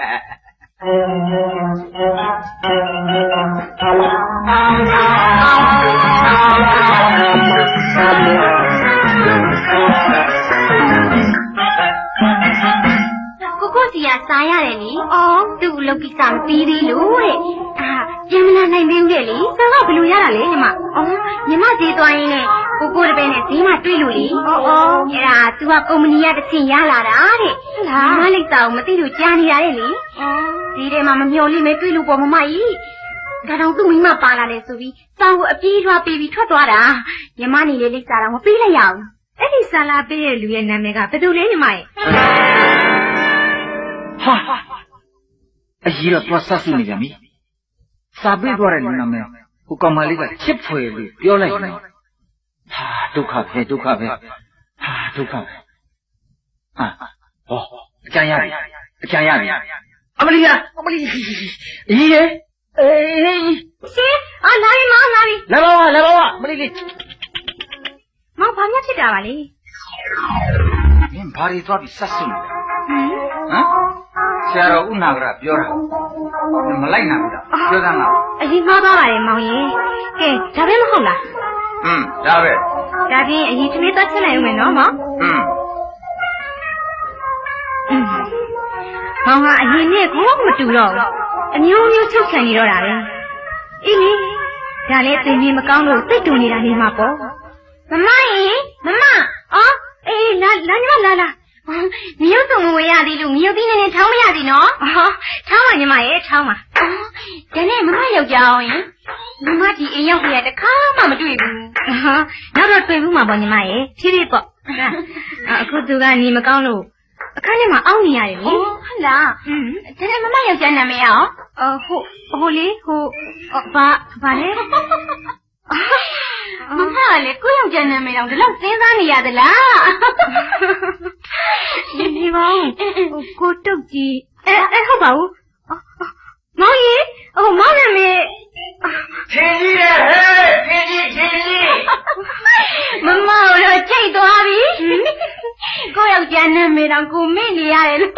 ကိုကိုစီကစားရတယ်လေအော်သူ့အလုပ်ကိစ္စမပြီးသေးလို့တဲ့အာပြန်မလာနိုင်သေးဘူးလေစားကဘယ်လိုရတာလဲညီမအော်ညီမသေးသွားရင်လေကိုကိုတပည့်နဲ့ဈေးမှာတွေ့လို့လေအော်အော်အဲ့ဒါသူကကုမ္ပဏီကတစ်ဆင့်ရလာတာတဲ့ဟုတ်လားညီမလိမ့်စာကိုမသိလို့ကြားနေရတယ်လေအော်ဒီထဲမှာမမျော်လင့်မဲတွေ့လို့ပေါ့မမကြီးဒါတော့သူ့မိမပါလာလေဆိုပြီးစောင်းကိုအပြေးထွားပေးပြီးထွက်သွားတာညီမနေလေလိမ့်စာတော့မပေးလိုက်ရအောင်အဲ့ဒီဆာလာပေးရဲ့လူရဲ့နာမည်ကဘယ်သူလဲညီမရဲ့ဟာအကြီးတော့သွားဆက်စုနေကြပြီစာပေးသွားတဲ့လူနာမည်ကိုကောင်မလေးကချစ်ဖွယ်လို့ပြောလိုက်တယ်ဟာဒုက္ခပဲဒုက္ခပဲဟာဒုက္ခပဲဟာဟောအကြံရပြီအကြံရပြီအမလီယာအမလီအကြီးရဲ့အေးရှင်အာလာပြီမောင်လာပြီလာပါဝလာပါဝမလီလေးမောင်ဘာမှဖြစ်တာပါလေမင်းဘာရီသွားပြီးဆက်စုနေတာဟမ်ဆရာတော်ဦးနာဂရပြောတာမလိုက်နိုင်ဘူးလားပြောသမ်းလားအရင်မှားသွားပါတယ်မောင်ရင်ကဲဒါပဲမဟုတ်လားอืมဒါပဲဒါပြင်အရင်သမီးသွားချက်လိုက်ဦးမယ်နော်မောင်อืมမောင်ကအရင်နဲ့ခေါင်းမတူတော့ဘူးအမျိုးမျိုးချုပ်ခံနေတော့တာပဲအေးလေဒါလည်းသိနေမကောင်းလို့စိတ်တူနေတာနေမှာပေါ့မမရေမမအော်အေးလာလာညီမလာလာမြို့စုံမဝေရသေးလို့မြို့သီးနေနေထောင်းမရသေးနော်အော်ထောင်းပါညီမရေထောင်းပါအော်ဒါနဲ့မမယောက်ျားအောင်ရင်မမဒီအိမ်ရောက်ပြရတခါမှမတွေ့ဘူးဟာနောက်တော့တွေ့ဘူးမှာပေါ့ညီမရေဖြည်းဖြည်းပေါ့အခုသူကနေမကောင်းလို့အခန်းထဲမှာအောင်းနေရတယ်လေဟုတ်လားဒါနဲ့မမယောက်ျားနာမည်ရောအော်ဟိုဟိုလေဟိုဘာဘာလဲမမလည်းကိုယောက်ျားနာမည်တော့ဒီလောက်စဉ်းစားနေရသလားဒီမောင်ကိုတုတ်ကြီးအဲအဲဟုတ်ပါဘူးမောင်ကြီးဟိုမောင်နာမည်ချင်းကြီးရဲ့ဟဲ့ချင်းကြီးချင်းကြီးမမတော့ကြိတ်သွားပြီကိုယောက်ျားနာမည်တော့ကိုမေ့နေရတယ်လို့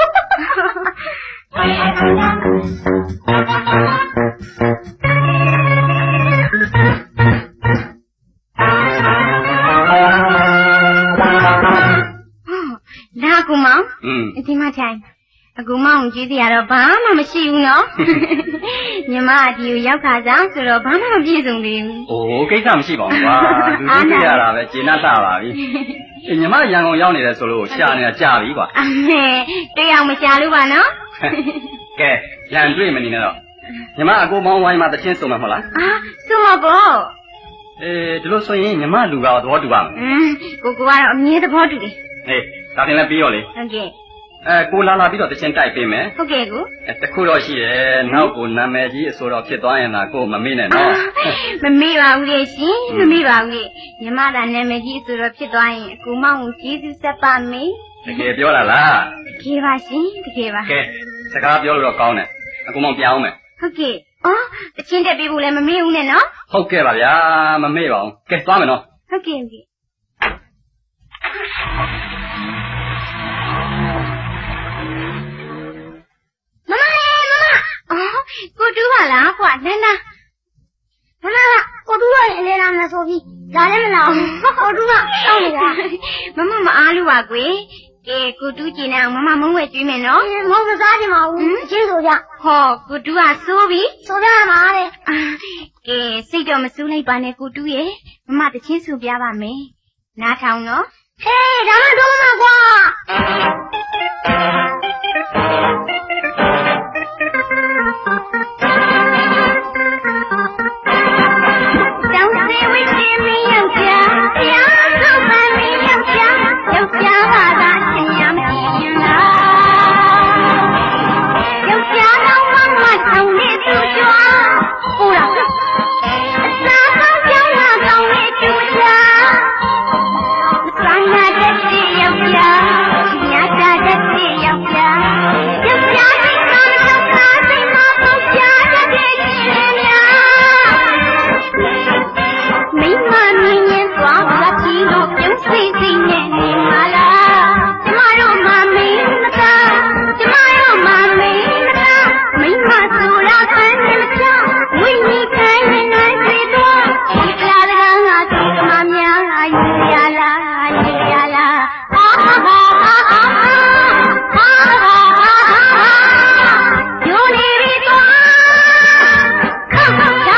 လာကူမောင်ဒီမှာထိုင်အခုမောင်ကြီးတရားတော့ဘာမှမရှိဘူးနော်ညီမအဒီကိုရောက်ခါစားဆိုတော့ဘာမှမပြည့်စုံသေးဘူး။အိုးကိစ္စမရှိပါဘူးကွာ။လူကြီးပြရတာပဲကျေနပ်တာပါပြီ။ညီမရန်ကုန်ရောက်နေတယ်ဆိုလို့ရှာနေတာကြာပြီကွာ။အမေတွေ့အောင်မရှာလို့ပါနော်။ကဲရန်တွေ့မနေနဲ့တော့ညီမအကိုမောင်ဝိုင်းမှာတချင်းစုံမှာမဟုတ်လား။အာစုံမှာပေါ့။အေးဒီလိုဆိုရင်ညီမလူကတော့သဘောတူပါမယ်။อืมကိုကိုကတော့အမြဲသဘောတူတယ်။ဟေးဒါတင်လည်းပြီးရောလေ။ဟုတ်ကဲ့အဲကိုလာလာပြီးတော့တချင်းတိုက်ပေးမယ်ဟုတ်ကဲ့ကိုအဲတခုတော့ရှိတယ်နောက်ကိုနာမည်ကြီးအဆိုတော့ဖြစ်သွားရင်လားကိုမမေ့နဲ့နော်မမေ့ပါဘူးလေရှင်မမေ့ပါဘူးလေညီမကနာမည်ကြီးအဆိုတော့ဖြစ်သွားရင်အကူမောင်ကိုကျေးဇူးဆက်ပါမေတကယ်ပြောတာလားတကယ်ပါရှင်တကယ်ပါကဲစကားပြောလို့တော့ကောင်းတယ်အကူမောင်ပြောင်းမယ်ဟုတ်ကဲ့အော်တချင်းတက်ပေးဖို့လည်းမမေ့ဘူးနဲ့နော်ဟုတ်ကဲ့ပါဗျာမမေ့ပါဘူးကဲသွားမယ်နော်ဟုတ်ကဲ့ဟုတ်ကဲ့မမရေမမအော်ကိုတူးပါလားကွာနန်းနာမမကကိုတူးရဲ့လေလာမဆိုပြီးဒါလည်းမလာဘူးကိုတူးကတောင်းနေတာမမမအားလို့ပါကွယ်ကဲကိုတူးကျင်နေအောင်မမမုံဝဲကျွေးမယ်နော်မုံကစားချင်ပါဘူးအချင်းဆိုကြဟောကိုတူးကစိုးပြီဆိုကြမှာတဲ့ကဲစိတ်တော့မစိုးလိုက်ပါနဲ့ကိုတူးရဲ့မမတချင်းဆိုပြပါမယ်နားထောင်နော်ဟေးဒါမှတော့မှာကွာတောင်းစေဝိရှင်မင်းယောက်ျားဘုရားဆောက်ပန်းမင်းယောက်ျားယောက်ျားပါသာရှင်ရမကြည့်ရင်လားယောက်ျားတော့မမဆောင်နေသူကြွားဟိုတော့အစားကောင်းကြောင်းလာကောင်းနေသူချာမဆိုင်ရတဲ့ယောက်ျားညတာတဲ့ယောက်ျားယောက်ျားဒီကောင်တော့ကားစိတ်မပေါက်ကြတဲ့ရှင်များမိမမြင်ရင်သွားပါပြီးတော့ပြုံးစိတ်စိတ်နဲ့နေမှာလားကျမတို့မမင်းမကားကျမတို့မမင်းမကားမိမဆိုတာဖန်နေမချဝိညာဉ်ခိုင်းနေနေသေးတော့ဒီကလာကငါတို့ကမများယူရလားယူရလားအာဟာဟာဟာဟာယိုနေပြီတော့ခါခါခါ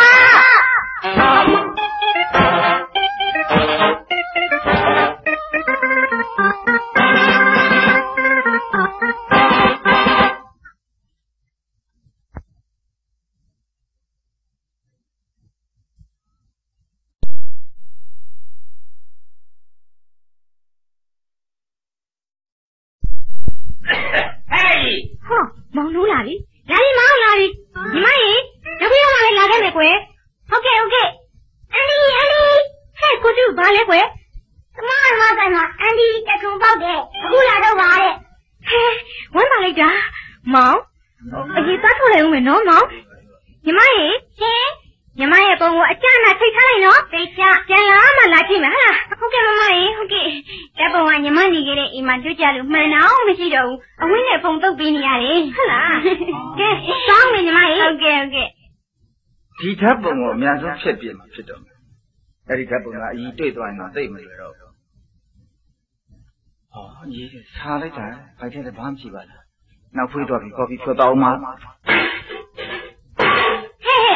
မောင်လို့လာပြီလာပြီမောင်လာပြီညီမရေတပည့်တော်လည်းလာခဲ့မယ်ကွယ်ဟုတ်ကဲ့ဟုတ်ကဲ့အန်ဒီအန်ဒီဟဲ့ကိုတူဘာလဲကွယ်သမားမဆိုင်မှာအန်ဒီတထုံပေါက်တယ်အခုလာတော့ပါတဲ့ဟဲဝမ်းပါလိုက်တာမောင်အရေးသားထုတ်လိုက်ဦးမယ်နော်မောင်ညီမရေရှင်ညီမရဲ့ပုံကိုအကျနာထိတ်ထားလိုက်နော်သိချပြန်လာမှလာကြည့်မယ်ဟလားဟုတ်ကဲ့မမရေဟုတ်ကဲ့တပ်ပုံကညီမနေခဲ့တဲ့အိမ်မှာတွေ့ကြလို့မှန်တော့မရှိတော့ဘူးအဝင်းနဲ့ပုံတုပ်ပေးနေရတယ်ဟုတ်လားကဲစောင်းမယ်ညီမရေဟုတ်ကဲ့ဟုတ်ကဲ့ဒီဓာတ်ပုံကိုအများဆုံးဖြစ်ပြမှာဖြစ်တော့မယ်အဲ့ဒီဓာတ်ပုံကအကြီးတွေ့သွားရင်တော့သိမလွယ်တော့ဘူးဟောအကြီးစားလိုက်တာဖိုက်တဲ့ဘာမှမရှိပါလားနောက်ဖွေးတော့ပြီကော်ဖီဖြောတော့မှ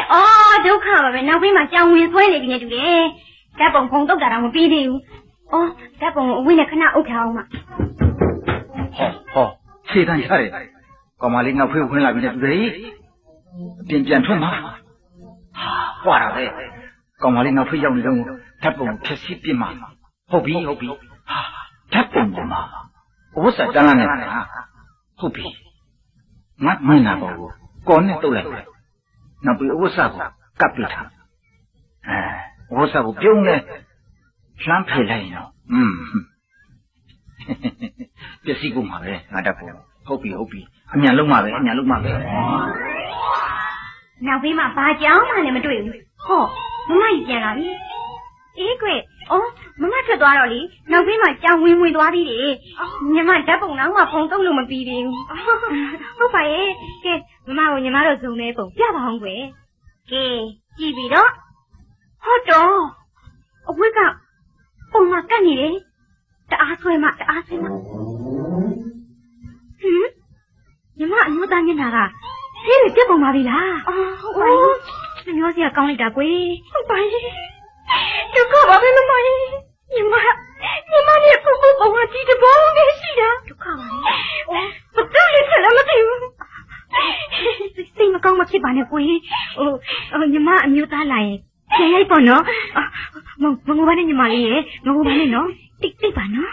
哦，都看吧呗，那为嘛讲文说那边就嘞？这帮朋都在那么比的，哦，这帮为了看那屋桥嘛。 好好，谁当家的？干嘛哩？那会会那边的对？变变ထွက်嘛？啊，话了嘞，干嘛哩？那会要你种，他帮确实变嘛，好比好比，啊，他帮的嘛，我是讲了呢啊，好比，我没拿过，过年都来，那不我啥个隔壁他，哎，我啥个表呢？想陪来呢，嗯，嘿嘿嘿嘿，别西过嘛呗，俺这个好比好比，俺家路嘛呗，俺家路嘛呗。 那为嘛把讲嘛那么对？哦，妈妈一见了哩，哎贵，哦，妈妈吃多少哩？那为嘛讲会会多的哩？你妈这帮人嘛碰到那么比的，不怕耶？给妈妈我你妈都做那帮，别怕贵，给几笔的，好中，我会讲，帮妈干你嘞，这阿岁嘛，这阿岁嘛，嗯，你妈你们当年那个。这这帮嘛的啦！哦，你要是要讲你大鬼，拜，就搞吧，别那么耶！你妈，你妈你姑姑帮我记得帮我没事啊？就搞吧，哦，不对了，这那么对，谁么讲我去办的鬼？哦哦，你妈你又打来，谁来办呢？啊，我我办的你妈嘞，我办的喏，对对办喏。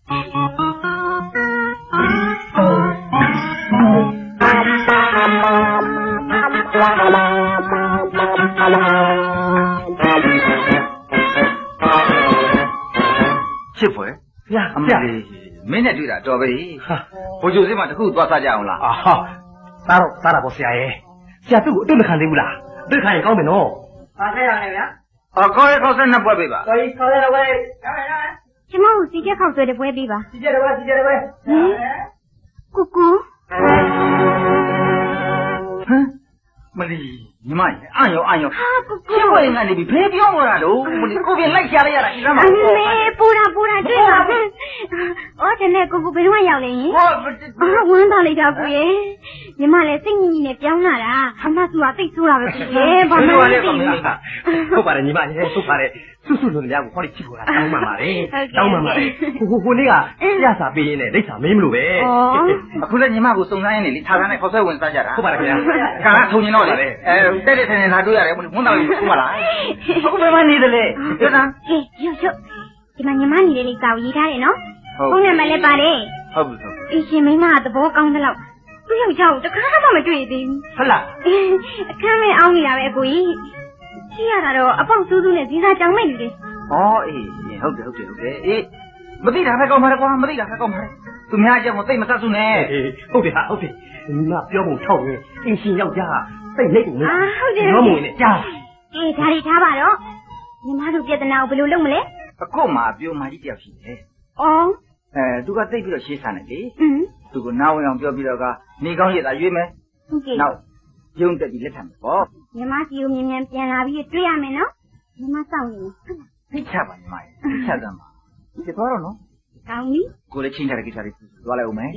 媳妇儿呀，阿妹，没那对了，做呗。我就是嘛，这够多少家了啊？哈，打了打了不是哎，下次我都没看见啦，都看见高明哦。 啊，这样的呀？啊，高一高三那不会吧？ 高一高三的会， 什么？我直接考试的不会比吧？ 直接的会，直接的会。 嗯，姑姑。 哼，没哩，你妈呀，俺有俺有。 啊，姑姑。 这我俺那边陪表我了都，我的这边来下来呀了，你知道吗？ 没，不然不然这个，我真的姑姑陪我要嘞。 我不是。 啊，我到了条姑爷，你妈来生你的表那啦，他妈说对错了不是？哎，爸妈对。 不怕的，你妈你不怕的，叔叔说人家我好的欺负他，当妈妈的，当妈妈的，我我那个下傻逼呢，你傻没路呗。 哦。 后来你妈不送上你，他让那考试问啥家啦？ 不怕的， 刚刚偷你闹的，哎，带着天天他都要来，我我哪有不嘛啦？我没问你的嘞，对吧？ 哎，有有，你妈你妈你的你搞一他的喏，我那买来把的。 好不好？ 以前没嘛的，我讲的了，不要叫，这看他们追的。 好啦， 看没熬你那位贵，是啊，他说阿帮叔叔呢，其他讲没的。 哦，哎，好的好的好的，哎，没得他他讲嘛的瓜，没得他他讲嘛的，သူများကြမသိမသက်စုနဲ့ဟုတ်တယ်ဟာဟုတ်တယ်ညီမပြောဖို့ထောက်ရင်အင်းရှင်ယောက်ျားစိတ်နှိပ်ကုန်啊，好的。 ပြောမဝင်နဲ့ကြား哎，ဒါလေးထားပါတော့ညီမတို့ပြဿနာကိုဘယ်လိုလုပ်မလဲအခုမှပြောမှကြီးတယောက်ရှိတယ်อ๋อအဲသူကသိပြီးတော့ရှေးဆန်တယ်လေอืมသူကနားဝင်အောင်ပြောပြီးတော့ကနေကောင်းရည်သာရွေးမယ်ဟုတ်ကဲ့နောက်ရုံတက်ပြီးလက်ထပ်မယ်ပေါ့ညီမစီကိုမြင်မြန်ပြန်လာပြီးတွေ့ရမယ်နော်ညီမစောင့်နေမယ်သိချပါညီမရဲ့သိချစမ်းပါဒီတော့တော့နော်ကောင်းပြီကိုလည်းချင်းကြတဲ့ကိစ္စလေးသွားလိုက်အောင်မယ်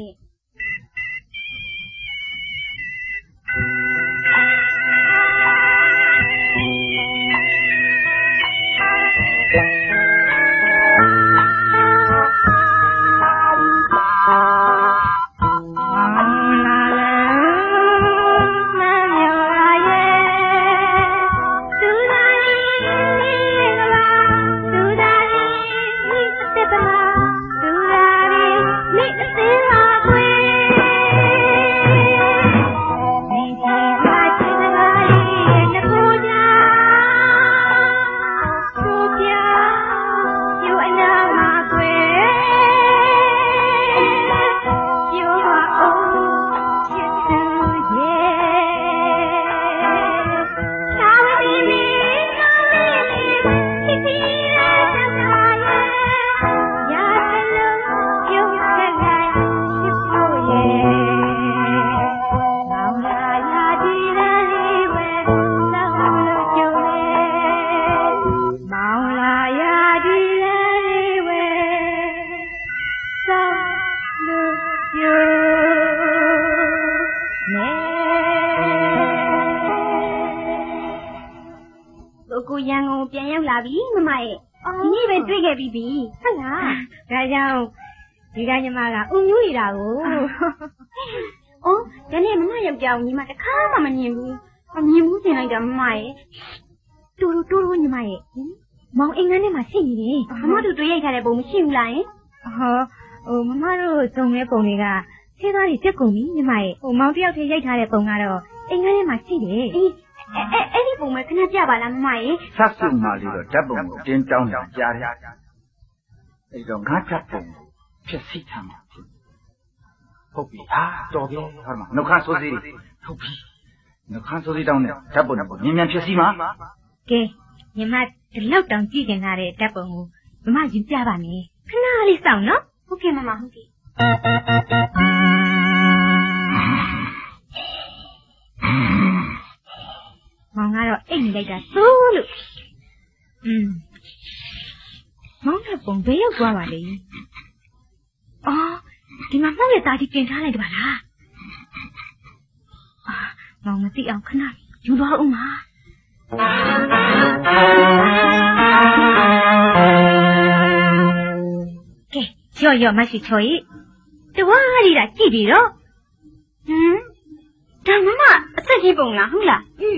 ဟကိုရန်ကုန်ပြန်ရောက်လာပြီမမရဲ့ဒီနေ့ပဲတွေ့ခဲ့ပြီးပြီဟုတ်လားဒါကြောင့်ဒီကညီမကဥညူးနေတာကိုအော်ဒီနေ့မမယောက်ျားကိုညီမတခါမှမမြင်ဘူးမမြင်ဘူးပြင်လိုက်တာမမရဲ့တူတူတူတူညီမရဲ့မောင်အင်္ဂန်းထဲမှာရှိနေတယ်မမတို့တွေ့ရိုက်ထားတဲ့ပုံမရှိဘူးလားယင်ဟောဟိုမမတို့စုံတဲ့ပုံတွေကခြေသားတွေပြက်ကုန်ပြီညီမရဲ့ဟိုမောင်တယောက်တည်းရိုက်ထားတဲ့ပုံကတော့အင်္ဂန်းထဲမှာရှိတယ်အေးအဲအဲ့ဒီပုံမဲ့ခဏပြပါလားမမရဲ့ဆက်စုမှလေးတော့ဓာတ်ပုံကိုတင်းတောင်းတာကြားတယ်အဲ့တော့ငါဓာတ်ပုံကိုဖြစ်စီထားမှာဟုတ်ပြီဟာတော်ပြီဟာမနှုတ်ခမ်းစိုးစီဟုတ်ပြီနှုတ်ခမ်းစိုးစီတောင်းတဲ့ဓာတ်ပုံကိုမြင်မြန်ဖြစ်စီမှာကဲညီမဒီလောက်တောင်ကြည့်ကျင်ထားတဲ့ဓာတ်ပုံကိုမမယူပြပါမယ်ခဏလေးစောင့်နော်ဟုတ်ကဲ့မမဟုတ်ကဲ့မောင်ကတော့အိတ်နေလိုက်တာသို့လို့อืมမောင်ကပုံဘေးရောက်သွားပါလေအော်ဒီမှာမောင်ရဲ့တာကြီးပြင်ထားလိုက်တယ်ပါလားအာမောင်မသိအောင်ခဏယူသွားဦးမှာကဲရော့ရော့မရှိချော်ဤတဝါရီတာကြည့်ပြီးတော့ဟမ်ဒါမမအသက်ကြီးပုံလားဟုတ်လား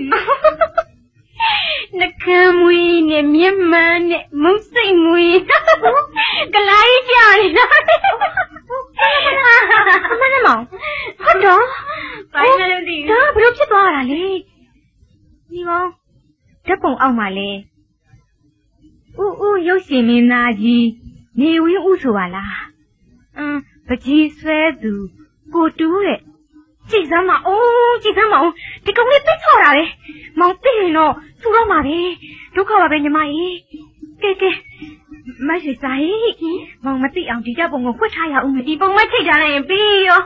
နှကမ်းမွေးနဲ့မျက်မှန်နဲ့မုတ်စိတ်မွေးကလာကြီးကြာနေတာအမနဲ့မောင်ဟုတ်တော့ဘာလဲလို့ဒီဒါဘလို့ဖြစ်သွားတာလဲဒီမောင်ဓာတ်ပုံအောက်မှာလဲဦးဦးရုပ်ရှင်မင်းသားကြီးနေဝင်းဦးဆိုပါလားအင်းပကြီးဆွဲသူကိုတူးတဲ့ကြည့်စမ်းမအောင်ကြည့်စမ်းမအောင်ဒီကောင်လေးပြစ်ဆော်တာပဲမောင်သိရင်တော့သူ့တော့မှာပဲဒုက္ခပါပဲညီမကြီးကဲကဲမရှိစားရင်မောင်မသိအောင်ဒီကြပုံကိုဖွက်ထားရအောင်ဒီပုံမချိတ်ထားလိုက်ရင်ပြီးရော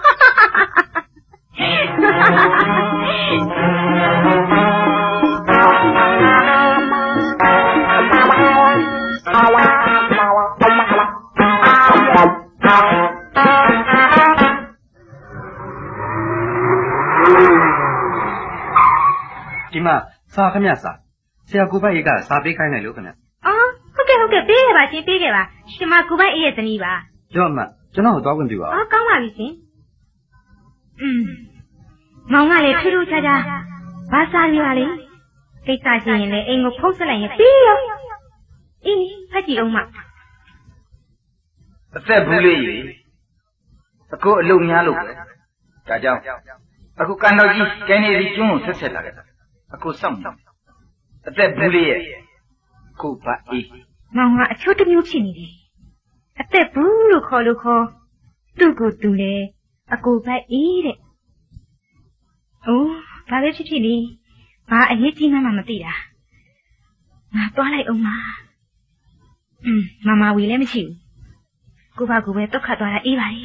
ဒီမှာစာခမရစာဆရာကိုပိုက်အေးကစာပေးခိုင်းတယ်လို့ခင်ဗျအော်ဟုတ်ကဲ့ဟုတ်ကဲ့ပေးခဲ့ပါရှင်ပေးခဲ့ပါဒီမှာကိုပိုက်အေးရဲ့ဇနီးပါရော့အမကျွန်တော်ကိုသွားခွင့်ပြုပါအော်ကောင်းပါပြီရှင်อืมမောင်ကလည်းထူးထူးခြားခြားဘာစာရပါလဲကိစ္စရှိရင်လည်းအိမ်ကိုဖုံးဆက်လိုက်ရင်ပြီးရောအေးဖတ်ကြည့်အောင်မအသက်ဘူးလေးကြီးအခုအလုံများလို့ပဲဒါကြောင့်အခုကန်တော်ကြီးကျင်းနေဒီကျွန်းကိုဆက်ဆက်လာခဲ့တာအခုစောင့်နေအသက်ဘူးလေးရဲ့ကိုပါအေးမောင်ကအချို့တစ်မျိုးဖြစ်နေတယ်အသက်ဘူးလို့ခေါ်လို့ခေါ်သူ့ကိုသူလေအကိုပါအေးတဲ့အိုးဘာပဲဖြစ်ဖြစ်လေဘာအရေးကြီးမှမသိတာငါသွားလိုက်အောင်ပါอืมမမဝီလည်းမရှိဘူးကိုပါကိုပဲတုတ်ခတ်သွားတာအေးပါလေ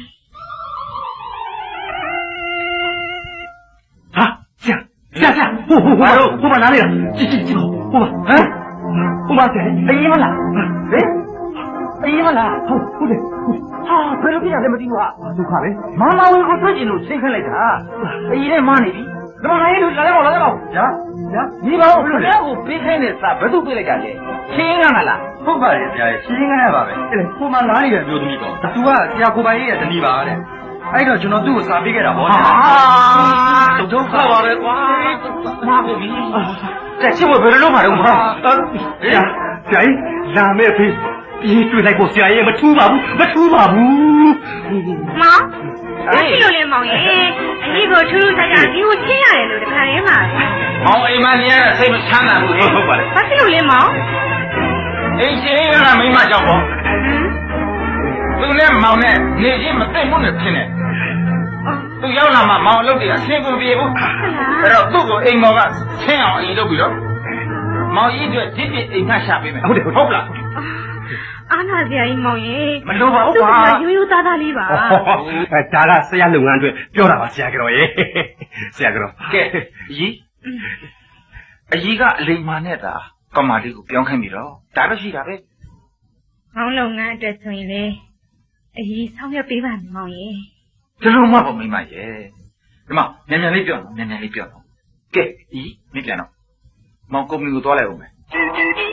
ဟာဆရာဆရာဆရာဟိုဟိုဘာလို့ဟိုမှာနားနေတာကြည့်ကြည့်ကြည့်ဟိုမှာဟမ်ဟိုမှာဆရာအေးမလားဟဲ့အေးမလားဟုတ်ဟုတ်တယ်ဟာဘယ်လိုပြရလဲမသိဘူးဟာဒုက္ခပဲမမဝီကိုတွေ့ကျင်လို့စိတ်ခက်လိုက်တာအေးနဲ့မနေပြီဒီမှာဟဲ့လို့လာတော့လာတော့ညာညာဒီဘောဘလို့လဲကိုပေးခိုင်းတဲ့စာဘယ်သူပေးလိုက်တာလဲချင်းကငါလားဟုတ်ပါတယ်ဆရာချင်းကရပါပဲအဲ့ဟိုမှာနားနေတယ်ပြောသမီးတော့သူကဆရာကိုပိုင်ရဲ့တဏီပါတဲ့အဲ့တော့ကျွန်တော်သူ့ကိုစာပေးခဲ့တာဗောဟာဒုက္ခပါပဲကွာမာဘူးပြီတဲ့ချင်းဘယ်လိုလုပ်မှာတော့ဟာဆရာဆရာကြီးလာမဲ့ဖေးပြေးတွေ့လိုက်ဖို့ဆရာကြီးမထူးပါဘူးမထူးပါဘူးမောင်အဲ့ဒီလိုလေမောင်ရေအကြီးကိုထူးထူးခြားခြားဒီကိုချင်းရတယ်လို့တခါတည်းမှာမောင်အိမ်မနေရတဲ့စိတ်မချမ်းသာဘူးဟုတ်ပါလေဘာဖြစ်လို့လဲမောင်အိမ်ချင်းကမိမကြောက်ပေါ့သူနဲ့မောင်နဲ့နေချင်းမသိမှုနဲ့ဖြစ်နေသူရောက်လာမှမောင်အလုပ်တွေအဆင်ပြေဘူးအဲ့တော့သူ့ကိုအိမ်မောင်ကချင်းအောင်အိမ်လုပ်ပြီးတော့မောင်ကြီးအတွက်ဒီပြအိမ်ကရှာပေးမယ်ဟုတ်တယ်ဟုတ်လားအားနာစရာကြီးမောင်ရေမလို့ပါဘူးကွာရိုးရိုးသားသားလေးပါအဲဒါကဆရာလုပ်ငန်းအတွက်ပြောတာပါဆရာကြော်ရေဆရာကြော်ကဲအကြီးအကြီးကအလိမ္မာနဲ့တာကမာလေးကိုပြောင်းခိုင်းပြီတော့ဒါတော့ရှိတာပဲမောင်လုပ်ငန်းအတွက်ဆိုရင်လေအကြီးဆောင်ရွက်ပေးပါမယ်မောင်ရေဒီလိုမှပေါ့မိမရဲ့ဒီမှာမြန်မြန်လေးပြောတော့မြန်မြန်လေးပြောတော့ကဲအကြီးမင်းပြန်တော့မောင်ကုမ္ပဏီကိုသွားလိုက်ဦးမယ်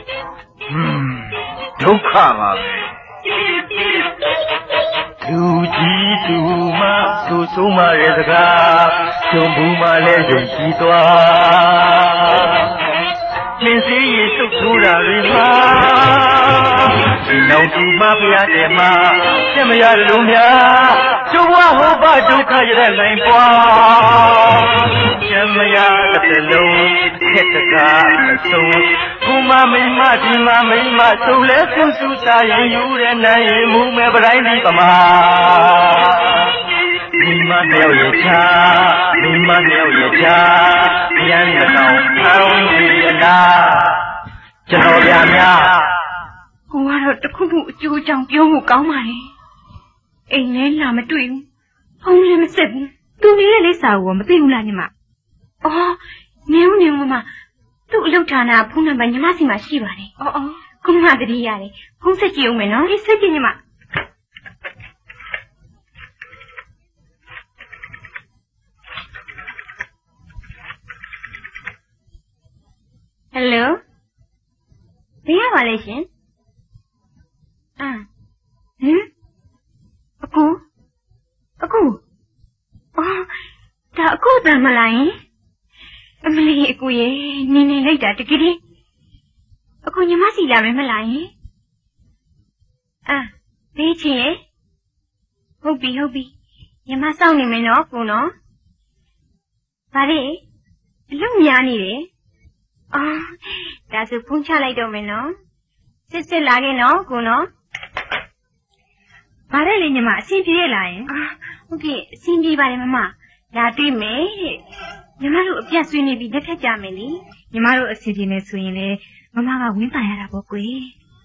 ဒုက္ခပါပဲလူကြီးသူမသူဆုံးမရဲ့စကားကျုံဘူးမလဲယုံကြည်သွားမင်းစီရဲ့တုတ်ထိုးတာတွေမှာဒီနောက်ဒီမဖျားတယ်မှာပြမရလို့များကျုံဝဟောပါဒုက္ခရတဲ့နိုင်ပွားပြမရတဲ့လုံးခက်တကားအဆုံးဘုမမိမဒီမမိမသုံးလဲဆူဆူစာရင်ယူတဲ့နိုင်ရင်မူမဲ့ပတိုင်းဒီပမာမိမတယောက်ရဲ့ချာမိမတယောက်ရဲ့ချာပြန်မတော့ထောင်းဒီအလားကျွန်တော်ဗျာများဟိုကတော့တခုခုအကျိုးကြောင့်ပြောမှုကောင်းပါလေအိမ်လည်းလာမတွေ့ဘူးဖုန်းလည်းမဆက်ဘူးသူနေတဲ့လိပ်စာကိုမသိဘူးလားညီမအော်နေဦးနေဦးမသူ့အလုပ်ဌာနဖုန်းနံပါတ်ညီမစီမှာရှိပါတယ်အော်အော်ခုမှတတိရတယ်ဖုန်းဆက်ကြည့်ဦးမယ်နော်ဒီဆက်ကြည့်ညီမဟယ်လိုဘယ်ရပါလဲရှင်အာဟင်အခုအခုအော်ဒါအခုတမ်းမလားအမလီအကူရဲ့နင်းနေလိုက်တာတကယ်ကြီးအခုညီမစီလာမယ်မလားယင်အာဘေးချင်းရဲ့ဟုတ်ပြီဟုတ်ပြီညီမစောင့်နေမယ်နော်ကိုနော်ဗါလေအလုပ်များနေတယ်အော်ဒါဆိုဖုန်းချလိုက်တော့မယ်နော်စစ်စစ်လာခဲ့နော်ကိုနော်ဗါလေလေညီမအဆင်ပြေရလားယင်အာဟုတ်ကဲ့အဆင်ပြေပါတယ်မမလာတွေ့မယ်ညီမတို့အပြတ်ဆွေးနေပြီးလက်ထက်ကြမယ်လေညီမတို့အစီအစဉ်နဲ့ဆိုရင်လေမမကဝင်းပါရတာပေါ့ကွယ်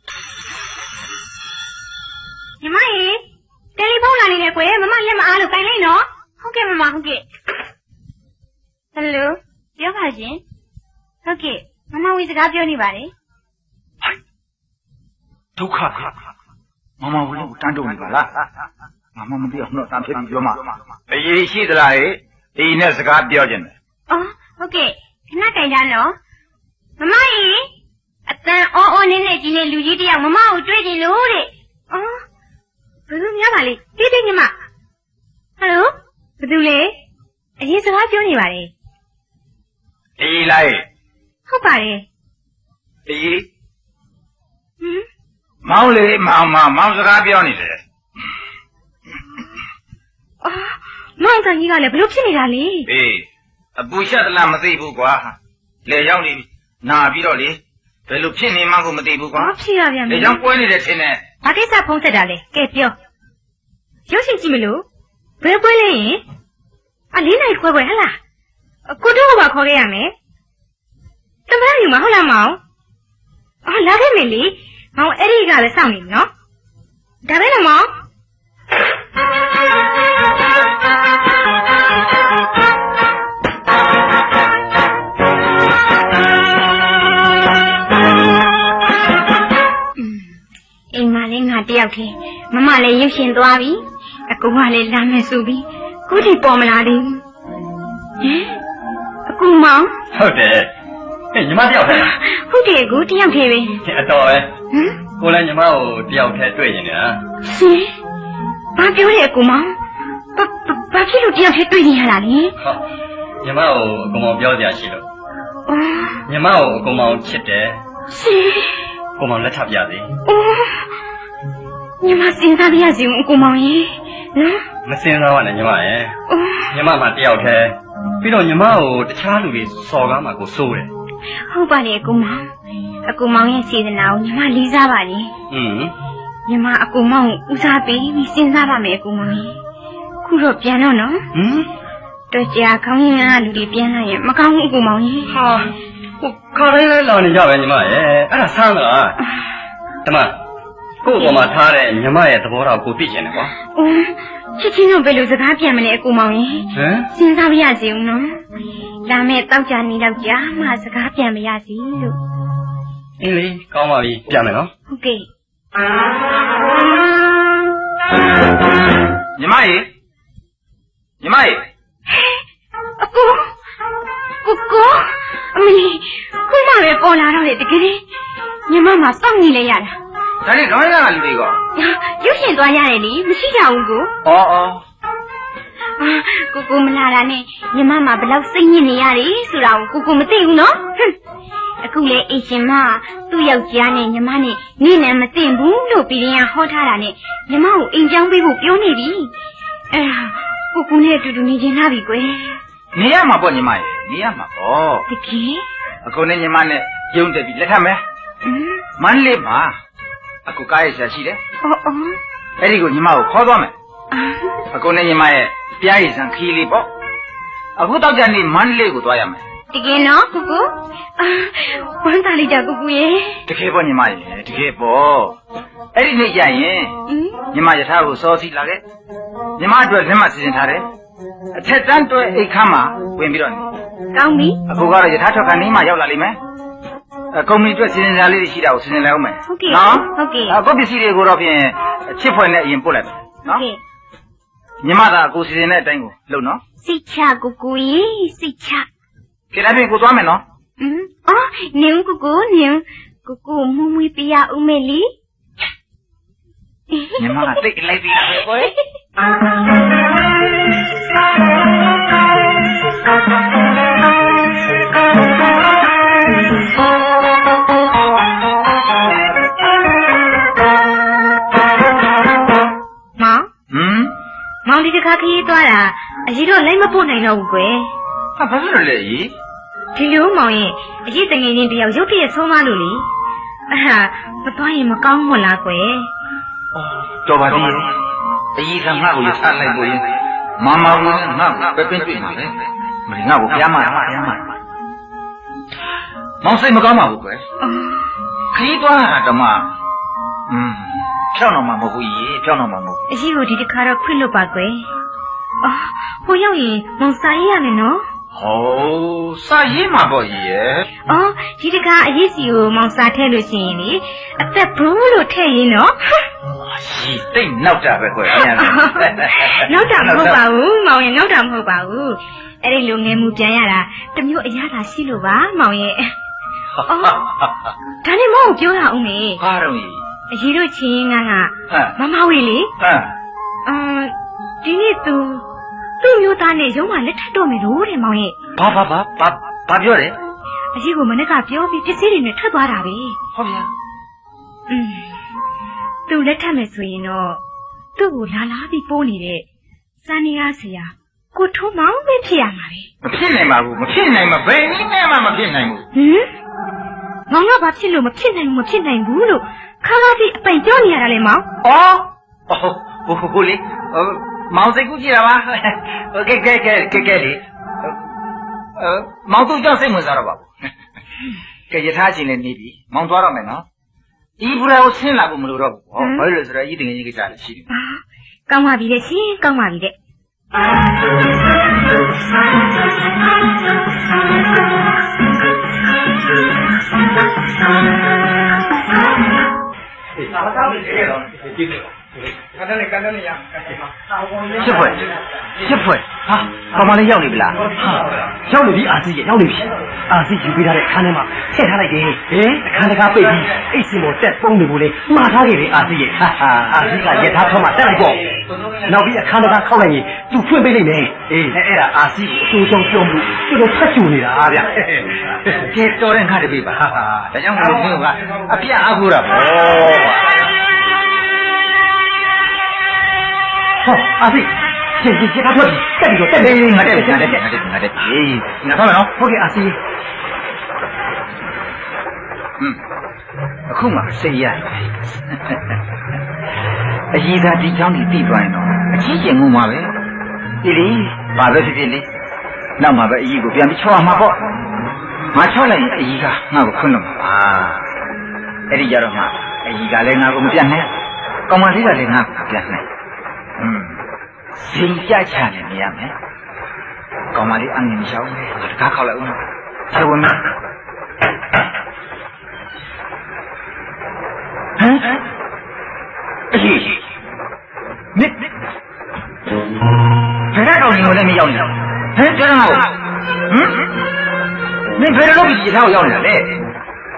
ညီမရေတယ်လီဖုန်းလာနေတယ်ကွယ်မမလက်မအားလို့ပိုင်လိုက်နော်ဟုတ်ကဲ့မမဟုတ်ကဲ့ဟယ်လိုပြောပါရှင်ဟုတ်ကဲ့မမဝီစကားပြောနေပါတယ်ဒုက္ခမမဝီကိုတန်းတုံနေပါလားမမမသိအောင်တော့တန်းဖြစ်ပြီးပြောမှာအရေးရှိသလားဟဲ့ဒီနဲ့စကားပြောခြင်းတယ်အော်ဟုတ်ကဲ့ခဏတိုင်ကြနော်မမကြီးအတန်အော်အော်နေနေကြီးနေလူကြီးတယောက်မမကိုတွေ့ကြလို့တဲ့အော်ဘယ်လိုများပါလဲတိတိညီမဟယ်လိုဘယ်သူလဲအရင်စကားပြောနေပါလေအေးလိုက်ဟုတ်ပါတယ်အေးဟမ်မောင်လေမောင်မောင်မောင်စကားပြောနေတယ်အော်မောင်တန်ကြီးကလည်းဘလို့ဖြစ်နေတာလဲအေးအပူရှက်သလားမသိဘူးကွာလေရောက်နေပြီနာပြီးတော့လေဘယ်လိုဖြစ်နေမှကိုမသိဘူးကွာဖြစ်ရပြန်ပြီလေကြောင့်ပွဲနေတယ်ထင်တယ်ဘာကိစ္စဖုံးဆက်တာလဲကဲပြောရုပ်ရှင်ကြည့်မလို့ဘယ်ပွဲလဲရင်အလေးနိုင်ခွဲခွဲဟလားကိုတို့ကပါခေါ်ခဲ့ရမယ်တမန်ယူမဟုတ်လားမောင်အော်လာခဲ့မယ်လေမောင်အဲ့ဒီကလည်းစောင့်နေပြီနော်ဒါပဲလားမောင်အိမ်မှာလည်းငါတယောက်တည်းမမလည်းရုပ်ရှင်သွားပြီအကူကလည်းလာမယ်ဆိုပြီးခုထိပေါ်မလာသေးဘူးဟင်အကူမောင်ဟုတ်တယ်ဟဲ့ညီမတယောက်တည်းဟုတ်တယ်ကူတယောက်တည်းပဲအတော်ပဲဟမ်ကိုလည်းညီမကိုတယောက်တည်းတွေ့နေတယ်ရှင်ဘာပြောလဲအကူမောင်ဘာဘာဖြစ်လို့တယောက်တည်းတွေ့နေရတာလဲဟုတ်ညီမကိုအကူမောင်ပြောစရာရှိလို့အော်ညီမကိုအကူမောင်ချစ်တယ်ရှင်ကိုမောင်လက်ထပ်ပြသေးအိုးညီမစဉ်းစားပြရစီဦးကိုမောင်ရေနော်မစဉ်းစားပါနဲ့ညီမရဲ့ညီမမှတယောက်တည်းပြီးတော့ညီမကိုတခြားလူတွေစော်ကားမှကိုစိုးတယ်ဟုတ်ပါလေအကူမောင်အကူမောင်ရဲ့စေတနာကိုညီမလေးစားပါလေอืมညီမအကူမောင်ကိုဦးစားပေးပြီးစဉ်းစားပါမယ်အကူမောင်ရေခုတော့ပြန်တော့နော်ဟမ်တော့ကြာခေါင်းရင်းကလူတွေပြန်လာရင်မကောင်းဘူးအကူမောင်ရေဟာဟိုခါတိုင်းလဲလာနေကြပဲညီမရဲ့အဲ့ဒါဆန်းလားတမကို့အပေါ်မှာထားတဲ့ညီမရဲ့သဘောထားကိုသိချင်တယ်ကွာအိုးချစ်ချင်းတို့ဘယ်လိုစကားပြန်မလဲအကူမောင်ရေဟမ်စဉ်းစားပြရစီဦးနော်လာမဲ့တောက်ကြနေတော့ကြာမှစကားပြန်မရစီလို့အင်းလေကောင်းပါပြီပြန်မယ်နော်ဟုတ်ကဲ့ညီမရေညီမရေအကူကိုကိုအမလီခုမှပဲပေါ်လာတော့လေတကယ်ကြီးညီမမစောင့်နေလဲရတာဒါနဲ့ခေါင်းရကလူတွေကရုပ်ရှင်သွားရတယ်လေမရှိကြဘူးကိုဩဩကိုကိုမလာတာနဲ့ညီမမဘယ်လောက်စိတ်ညစ်နေရတယ်ဆိုတာကိုကိုကိုမသိဘူးနော်အခုလေအရှင်မသူ့ယောက်ျားနဲ့ညီမနဲ့နေနဲ့မသိဘူးလို့ပြည်ရင်ဟောထားတာနဲ့ညီမကိုအိမ်ကြောင်းပေးဖို့ပြောနေပြီအဲကိုကိုနဲ့အတူတူနေချင်းလာပြီကွယ်နေရမှာပေါ့ညီမရေနေရမှာပေါ့တကယ်အခုနဲ့ညီမနဲ့ရုံတက်ပြီးလက်ထပ်မယ်မန်းလေးမှာအခုကားရဆရာရှိတယ်အော်အော်အဲ့ဒီကိုညီမကိုခေါ်သွားမယ်အခုနဲ့ညီမရဲ့ပြားရည်စံခီးလေးပေါ့အခုတောက်ကြနေမန်းလေးကိုသွားရမယ်တကယ်နော်ကိုကိုဝမ်းသာလိုက်ကြကိုကိုရေတကယ်ပေါ့ညီမရေတကယ်ပေါ့အဲ့ဒီနေ့ကျရင်ညီမယထာကိုစောစီလာခဲ့ညီမအတွက်လက်မှတ်စီစဉ်ထားတယ်အထက်တန်းတွဲအိတ်ခမ်းမှာဝင်ပြီးတော့နေကောင်းပြီအခုကတော့ယထာထွက်ခါနေမှရောက်လာလိမ့်မယ်အကုမ္ပဏီအတွက်စီစဉ်စားလေးတွေရှိတာကိုစီစဉ်လိုက်အောင်မယ်နော်ဟုတ်ကဲ့အခုပစ္စည်းတွေကိုတော့ဖြင့်ချစ်ဖွယ်နဲ့အရင်ပို့လိုက်မယ်နော်ညီမသာကိုစီစဉ်တဲ့အတိုင်းကိုလုပ်နော်စိတ်ချကိုကိုရေစိတ်ချကဲဒါဖြင့်ကိုသွားမယ်နော်อืมအော်နင်းကိုကိုနင်းကိုကိုမူမူပြရဦးမယ်လी ညီမကတိတ်လိုက်ပြီပဲကွယ်မောင်ဟမ်မောင်ဒီတခါခရီးသွားတာအကြီးတော့လိုက်မပို့နိုင်တော့ဘူးကွယ်ဟာဘာဖြစ်လို့လဲကြီးဒီလိုမောင်ရဲ့အကြီးတငယ်ချင်းတယောက်ရုပ်တရက်ဆုံးမလို့လေအဲ့ဟာမသွားရင်မကောင်းမလားကွယ်တော်ပါသေးရဲ့အကြီးကငါ့ကိုရထားလိုက်လို့ရင်မမကငါ့ကိုပဲပင်းတွေ့မှာလေမင်းငါ့ကိုပြားမှာပြားမှာမောင်စိတ်မကောင်းပါဘူးကွယ်ခရီးသွားတာဓမ္မอืมဖြောင်းတော့မှာမဟုတ်ဘူးကြီးဖြောင်းတော့မှာမဟုတ်အကြီးကိုဒီတခါတော့ခွင့်လွတ်ပါကွယ်အော်ဟိုရောက်ရင်မောင်စာရေးရမယ်နော်ဟိုးစာရေးမှာပေါ့ကြီးရဲ့အော်ဒီတခါအရေးစီကိုမောင်စာထည့်လို့ရှိရင်လေအသက်ဘလို့လို့ထည့်ရင်နော်ရှိတိတ်နောက်တာပဲကွယ်အဲ့ဒါနောက်တာမဟုတ်ပါဘူးမောင်ရဲ့နောက်တာမဟုတ်ပါဘူးအဲ့ဒီလိုငယ်မှုပြန်ရတာတမျိုးအရသာရှိလို့ပါမောင်ရဲ့အော်ဒါနဲ့မောင်ပြောရအောင်မေဘာတော့ကြီးအကြီးတို့ချင်းကကမမဝေလေဟမ်အမ်ဒီနေ့သူသူ့မျိုးသားနဲ့ရုံးမှလက်ထပ်တော့မယ်လို့တဲ့မောင်ရဲ့ဘာဘာဘာဘာဘာပြောတယ်အကြီးကမနေ့ကပြောပြီးပစ္စည်းတွေနဲ့ထွက်သွားတာပဲဟုတ်ဗျာอืมသူလက်ထပ်မယ်ဆိုရင်တော့သူ့ကိုလာလာပြီးပိုးနေတဲ့စံနေရဆရာကိုထုံးမောင်ပဲဖြစ်ရမှာပဲမဖြစ်နိုင်ပါဘူးမဖြစ်နိုင်မဘယ်နည်းနဲ့မှမဖြစ်နိုင်ဘူးဟင်မောင်ကဘာဖြစ်လို့မဖြစ်နိုင်ဘူးမဖြစ်နိုင်ဘူးလို့ခါခါပြီးအပိန်ပြောနေရတာလေမောင်အော်ဟိုဟိုဟိုလေမောင်စိတ်ကူးကြည့်တာပါโอเคကဲကဲကဲကဲလေအဲမောင်တို့ကြောင့်စိတ်ဝင်စားတော့ပါဘူးကဲယထာချင်းလည်းနေပြီမောင်သွားတော့မယ်နော်ဒီဘူရာကိုဆင်းလာဖို့မလိုတော့ဘူးဟောဘာလို့လဲဆိုတော့ဤတင်ငယ်ကြီးကိစ္စလည်းရှိတယ်ကောင်းပါပြီလေရှင်ကောင်းပါပြီတဲ့ဘာသာရေးကြည့်တော့ကြည့်တယ်ခဏနဲ့ကန်တဲ့နေရာရှစ်ဖွဲ့ရှစ်ဖွဲ့ဟာကောင်မလေးရောက်နေပြီလားဟာရောက်နေပြီအာစီရောက်နေပြီအာစီယူပေးထားတဲ့ခန်းထဲမှာထည့်ထားလိုက်တယ်ဟင်အခန်းတကားပိတ်ပြီးအိတ်စင်ပေါ်တက်ပုံးနေဖို့လေမှားထားခဲ့တယ်အာစီရဲ့ဟာဟာအာစီကရထားထွက်မှတက်လိုက်ပေါ့နောက်ပြီးအခန်းတကားခောက်လိုက်ရင်သူဖွင့်ပေးလိုက်မယ်အေးအဲ့ဒါအာစီကိုအကျိုးကြောင့်ပြောမှုသူတို့ဖတ်ချူနေတာဗျကဲတော်တဲ့ခါတပေးပါဟာဒါကြောင့်မလို့မင်းကအပြတ်အခုတာပေါ့ဟောအာစီရှင်ကြီးကထွက်တက်ပြီးတော့တက်နေငါတက်ငါတက်ငါတက်ငါတက်အေးငါသွားမယ်နော်ဟုတ်ကဲ့အာစီဟွန်းအခုမှစိတ်ရအကြီးသားဒီချောင်းကြီးပြီးသွားရင်တော့အကြီးကျယ်ငုံမှာပဲဒီလေဘာပဲဖြစ်ဖြစ်လေနောက်မှပဲအကြီးကိုပြန်ပြီးချောရမှာပေါ့ငါချောလိုက်ရင်အကြီးကငါ့ကိုခွန်းလို့မှာပါအဲ့ဒီကြတော့မှအကြီးကလည်းငါ့ကိုမပြတ်နဲ့ကောင်မလေးကလည်းငါ့ကိုပြတ်နဲ့ဟွန်းစိတ်ကြချနေနေရမယ်ကောင်မလေးအငင်မရှောင်းနဲ့တကားခောက်လိုက်ဦးဆက်ဝင်မယ်ဟမ်အေးနိဘယ်တော့ကောင်ကိုလည်းမရောက်နေဟမ်ပြောတော့ဟမ်နင်ဘယ်လိုလုပ်ပြီးဒီထားကိုရောက်နေတာလဲ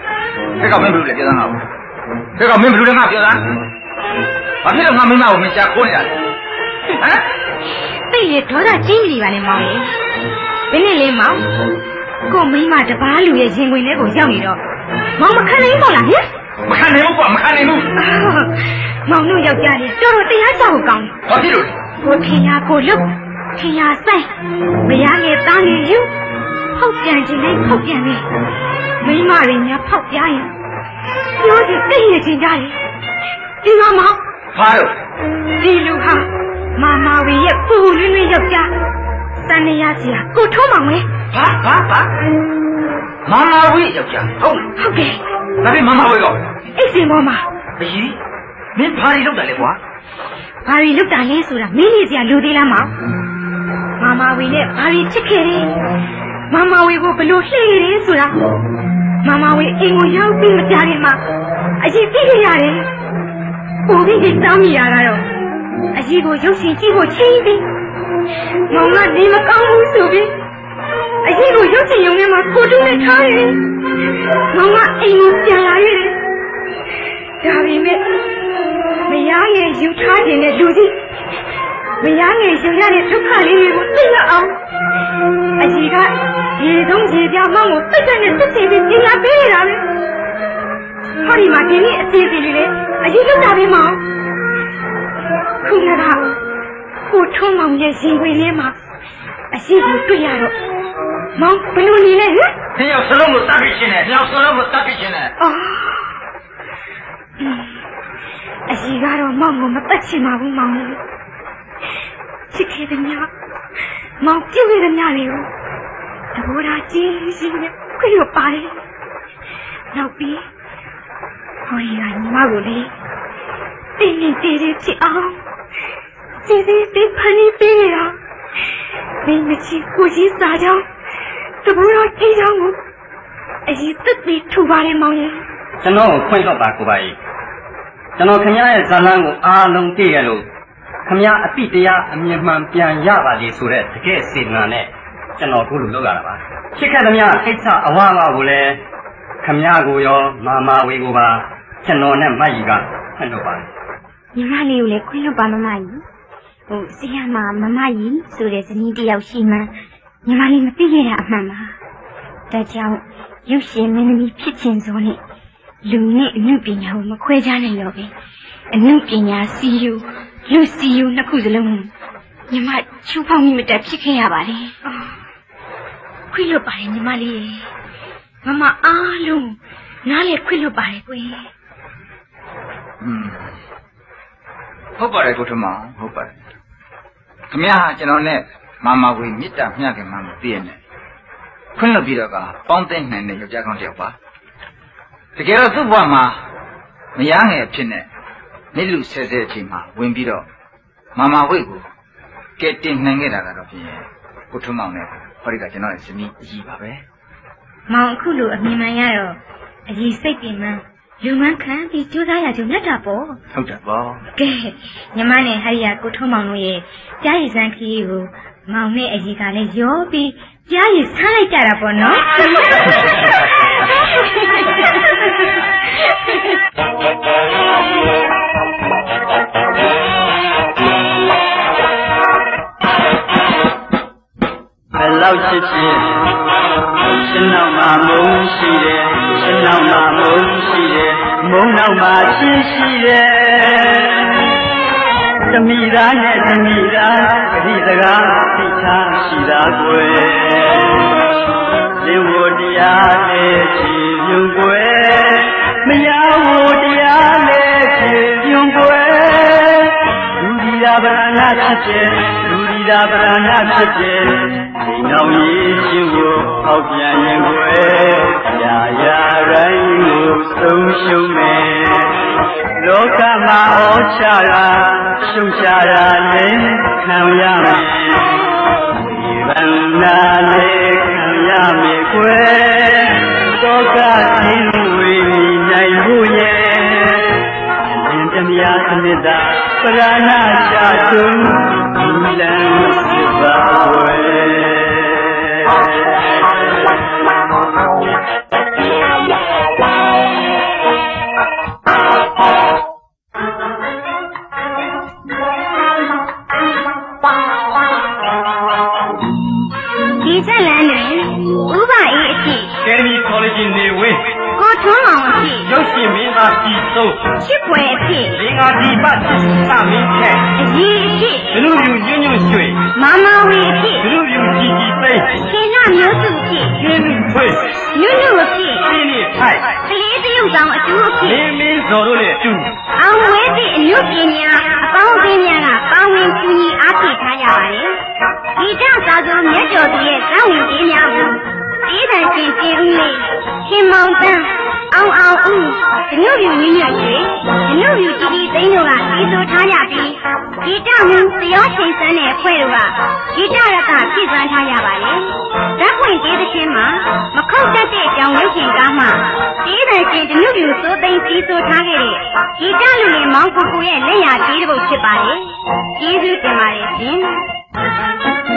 这个没不了，别当了。这个没不了，俺别当。把这个俺没拿我们家过来。啊？ 对呀，多大经历吧你毛爷？别那里毛，我没嘛这把路也经过那个小米了，毛没看那毛了呢？ 没看那个，没看那个。 毛奴要家里，叫我等下下午讲。 好记住。 我天呀，过路，天呀塞，没呀也当旅游，好干净嘞，好干净，没嘛人家跑家呀，有些真也进家里，听到吗？ 好了。 一路哈，妈妈为也不论论要家，三年呀是啊，过头忙喂。 啊啊啊！妈妈为要家，好。 好嘅。 那边妈妈为个？ 一些妈妈。 咦，你爬里溜达来过？ 爬里溜达来说了，明年就要溜达了嘛。妈妈为了爬里吃开的，妈妈为我不溜黑的说了，妈妈为因我要病不家的嘛，而且这个呀的，我给你找米呀了哟，而且我有心给我亲的，妈妈你们刚无所谓，而且我有心用的嘛，各种的差的，妈妈因我家来的。家里面没养眼有差点的路的，没养眼有家的都看里面我真的啊！而且个一种一条嘛，我不真的是这个人家别人了，好你妈给你谢谢你嘞，而且都打的嘛，看着他，我充满也心灰意冷，而且我对呀了，忙不如你嘞？ 你要吃了我打给钱呢？你要吃了我打给钱呢？ 啊。嗯，而且个罗忙我们不吃嘛不忙了，吃开的伢，忙就为了伢了，这我俩真是的，快有白，老毕，我呀你妈我嘞，对你对对去啊，对对对盼你对呀，你们去过去撒娇，这我俩这样我，而且特别土巴的忙人。 ကျွန်တော်ကိုခွင့်တော့ပါကိုပါကြီးကျွန်တော်ခင်ဗျားရဲ့ဇာလန်းကိုအားလုံးသိရလို့ခင်ဗျားအတိတရားအမြင်မှန်ပြန်ရပါလေဆိုတဲ့တကယ်စေတနာနဲ့ကျွန်တော်ကိုလိုလုပ်ရတာပါဖြစ်ခဲ့သမျှကိစ္စအဝါဝကိုလည်းခင်ဗျားကိုရောမာမာဝေကိုပါကျွန်တော်နဲ့မတ်ကြီးကခွင့်တော့ပါတယ်ညီမလေးကိုလည်းခွင့်တော့ပါမမကြီးဟိုဆရာမမမကြီးဆိုတဲ့ဇနီးတယောက်ရှိမှညီမလေးမသိခဲ့တာအမှန်ပါဒါကြောင့်ရုပ်ရှင်မင်းသမီးဖြစ်ခြင်းစောနဲ့လူနဲ့အမှုပညာကိုမခွဲခြားနိုင်တော့ပဲအမှုပညာစီယူလူစီယူနှစ်ခုစလုံးညီမချူဖောက်မိမတက်ဖြစ်ခဲ့ရပါတယ်ခွင့်လွတ်ပါတယ်ညီမလေးမမအားလုံးနားလေခွင့်လွတ်ပါတယ်ကွယ်อืมဟုတ်ပါတယ်ကိုထမဟုတ်ပါတယ်ခမရကျွန်တော်နဲ့မာမာဝေမေတ္တာမျှခင်မှမသိရနဲ့ခွင့်လွတ်ပြီးတော့ကပေါင်းသိနိုင်တဲ့ယောက်ျားကောင်းတစ်ယောက်ပါတကယ်တော့သူ့ဘဝမှာမရငယ်ဖြစ်နေနေလူဆဲဆဲအချိန်မှာဝင်ပြီးတော့မာမာဝိတ်ကိုကဲတင်နိုင်ခဲ့တာကတော့ဖြင့်ကိုထွန်းမောင်နဲ့ဟောဒီကကျွန်တော်ရဲ့ဇနီးအကြီးပါပဲမောင်အခုလိုအမြင်မှန်ရတော့အကြီးစိတ်ပြင်မှလူမှန်းခံပြီးကြိုးစားရကြုံရတာပေါ့ဟုတ်တယ်ပေါ့ကဲညီမနဲ့ဟရိယာကိုထွန်းမောင်တို့ရဲ့ကြားရည်စမ်းခီးကိုမောင်နဲ့အကြီးကလည်းရောပြီးကြားရည်ဆန်းလိုက်ကြတာပေါ့နော်ဘယ်လောက်ချစ်ချစ်ရှင်နောက်မှာမုန်းရှိတယ်ရှင်နောက်မှာမုန်းရှိတယ်မုန်းနောက်မှာချစ်ရှိတယ်သမီးသားနဲ့သမီးသားအဒီစကားသိချာရှိတာကွယ်လေဝတရားနဲ့ချီမြုံကွယ်မရဝတရားနဲ့ချီမြုံကွယ်လူဒီတာဗရဏဖြစ်တယ်လူဒီတာဗရဏဖြစ်တယ်ဒီနောက်ရေးရှင်ကိုအောက်ပြန်ရင်ကွယ်ရာရာတိုင်းကိုဆုံးရှုံးမယ်လောကမှာဩချရာရှုံချရာနဲ့ခံရမယ်ဒီဗန္နာနဲ့ခံရမယ်ကွယ်သောကခြင်းဝေနိုင်ဖို့ရဲ့အင်းတရားအမြတ်တာပရဏရှာတုံဒီလန်စစ်ပါကွယ်ဒီဆက်လန်းတွင်ဥပအေးအဖြစ် Academy College နေဝင်းကိုထွန်းအောင်အဖြစ်ရုပ်ရှင်မင်းသားကြီးသုံးချစ်ပွဲအဖြစ်လင်္ကာဒီပတ်စမင်းချက်အကြီးအဖြစ်ဘလူပြူညွန့်ညွန့်ရွှေမမဝေအဖြစ်ဘလူပြူကြီးကြီးသိန်းခေနမျိုးစုအဖြစ်ကျင်းလူဖွေးညွန့်ညွန့်အဖြစ်ပြင်းနေထိုက်ကလေးတရုပ်ဆောင်အကျိုးအဖြမင့်င်းမင်းစော်တို့နဲ့အတူအောင်ဝဲသည့်အမှုပညာအပေါင်းအသင်းများကပါဝင်ကူညီအားဖြည့်ထားကြပါတယ်ဒီတသာသူမြတ်ကျော်သူရဲ့ကောင်းဝင်ခြင်းများကိုအေးတန်ရှင်ကျင်းဦးလေးရှင်မောင်တန်းအောင်အောင်ဦးဒနုပြူညညွတ်၍ဒနုပြူကြီးကြီးသိန်းတို့ကကြီးစိုးထားကြပြီးဒီတမင်းသရောချိန်စမ်းတဲ့အဖွဲ့တို့ကဒီတရကပြည့်စွမ်းထားကြပါတယ်ဓာတ်ခွင့်ကျေးသခြင်းမှာမခောက်တတ်တဲ့အကြောင်းရုပ်ရှင်ကားမှာအေးတန်ရှင်ဒနုပြူစိုးသိန်းကြီးစိုးထားခဲ့တဲ့ဒီတလူငယ်မောင်ကိုကိုရဲ့လက်ရကြီးတစ်ပုဒ်ဖြစ်ပါတယ်ကျေးဇူးတင်ပါတယ်ရှင်